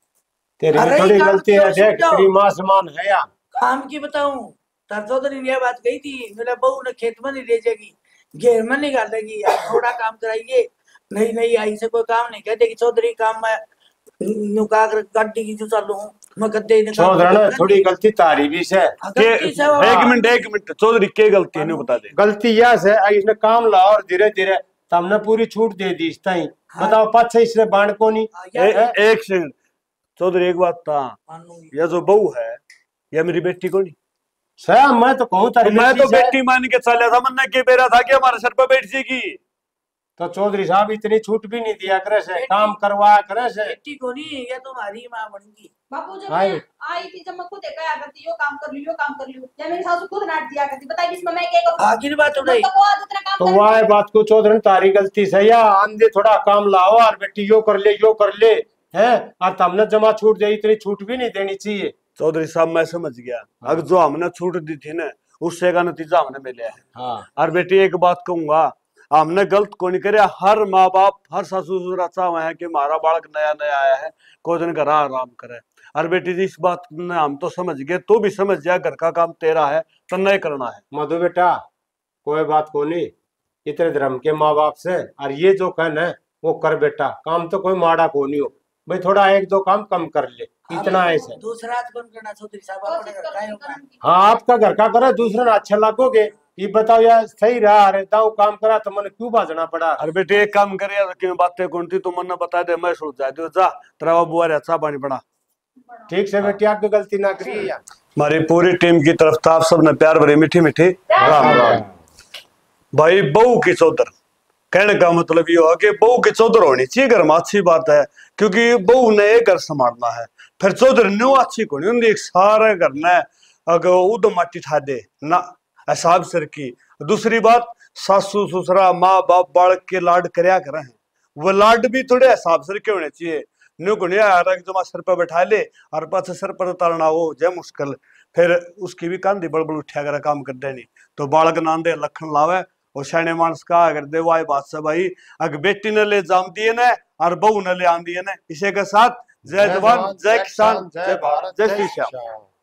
तेरी अरे भी थोड़ी काम गलती क्यों है, देख समझाओ? तेरी माँ समान है या। काम की बताऊं तर चौधरी ने यह बात कही थी, मेरा बहू ने खेत में नहीं ले जाएगी, घेर में निकाल देगी, थोड़ा काम कराइए, नहीं नहीं आई से कोई काम नहीं कह देगी चौधरी काम में नुका कर गाड़ी की जो चालू हूँ मैं गद्दे ने काम चौधरी करता थोड़ी गलती तारी भी से। हाँ, के गलती से वो- एक मिनट एक मिनट चौधरी के गलती है नहीं बता दे। गलती यह से इसने काम लाओ और धीरे धीरे तुमने पूरी छूट दे दी इस ताई। हाँ। बताओ पाछे इसने बाण को नहीं। हाँ, ए, यार, एक सेकंड चौधरी एक बात था, मानूंगी। यह जो बहू है यह मेरी बेटी को नहीं, सर मैं तो कहूँ तारी मैं तो बेटी से। बेटी मान के चला था, मन्ना के बेरा था कि हमारे सर पर बैठ जाएगी। तो चौधरी साहब इतनी छूट भी नहीं दिया करे से, बेटी- काम करवा करे से। बेटी को नहीं ये तुम्हारी माँ बनूंगी। बापू जब हाँ। मैं आई थी जब मैं खुद देखा करती यो काम कर लियो काम कर लियो, या मेरी सासू खुद नाट दिया करती, बताइए इसमें मैं क्या करूं? आखिर बात उठाई तो वो आदत ना काम तो कर वह बात को चौधरी तारी गलती से या आंधे थोड़ा काम लाओ और बेटी यो कर ले यो कर ले है, और तुमने जमा छूट दे, इतनी छूट भी नहीं देनी चाहिए। चौधरी साहब मैं समझ गया, अब जो हमने छूट दी थी ना उससे का नतीजा हमने मिला है। हाँ और बेटी एक बात कहूंगा, हमने गलत को नहीं करे, हर माँ बाप हर सासू ससुर अच्छा हुआ है कि हमारा बालक नया नया आया है कोई दिन घर आराम करे। और बेटी जी इस बात ने हम तो समझ गए, तू भी समझ जा घर का काम तेरा है तो नहीं करना है। मधु बेटा कोई बात को नहीं, इतने धर्म के माँ बाप से। और ये जो कहना है वो कर बेटा, काम तो कोई माड़ा को नहीं हो भाई, थोड़ा एक दो काम कम कर ले, इतना ऐसा। दूसरा हाथ बंद करना चौधरी साहब, अपने घर का ही होगा। हाँ आपका घर का करे, दूसरा ना अच्छा लगोगे। ये बताओ यार सही रहा रहता हूँ काम करा तो मैंने क्यों भाजना पड़ा। अरे बेटे एक काम कर यार, क्यों बातें कौन थी तुम मन्ना बता दे, मैं सोच जाती हूँ। जा तेरा बुआ अच्छा पानी पड़ा। ठीक से बेटी, आपकी गलती ना करिए यार। हमारी पूरी टीम की तरफ था आप सबने प्यार भरी मीठी मीठी राम राम। भाई बहू की चौधर कहने का मतलब ये हो कि बहू की चौधर होनी चाहिए घर में, अच्छी बात है, क्योंकि बहू ने एक घर संभालना है। फिर चौधर न्यू अच्छी को नहीं होंगी, सारे घर ने अगर उदम माटी ठा दे ना हिसाब सिर की। दूसरी बात, सासू ससुरा माँ बाप बालक के लाड करया करे हैं, वो लाड भी थोड़े हिसाब सिर के होने चाहिए। न्यू को नहीं आ रहा कि तुम सर पर बैठा ले और पास सर पर उतारना हो जय मुश्किल। फिर उसकी भी कांधी बड़बड़ उठा कर काम कर देनी, तो बालक नांदे लखन लावे और शाने मानस का अगर देवाई बात से भाई, अगर बेटी ने ले जाम दिए ने और बहू ने ले आम दिए ने। इसी के साथ जय जवान जय किसान जय भारत जय श्री श्याम।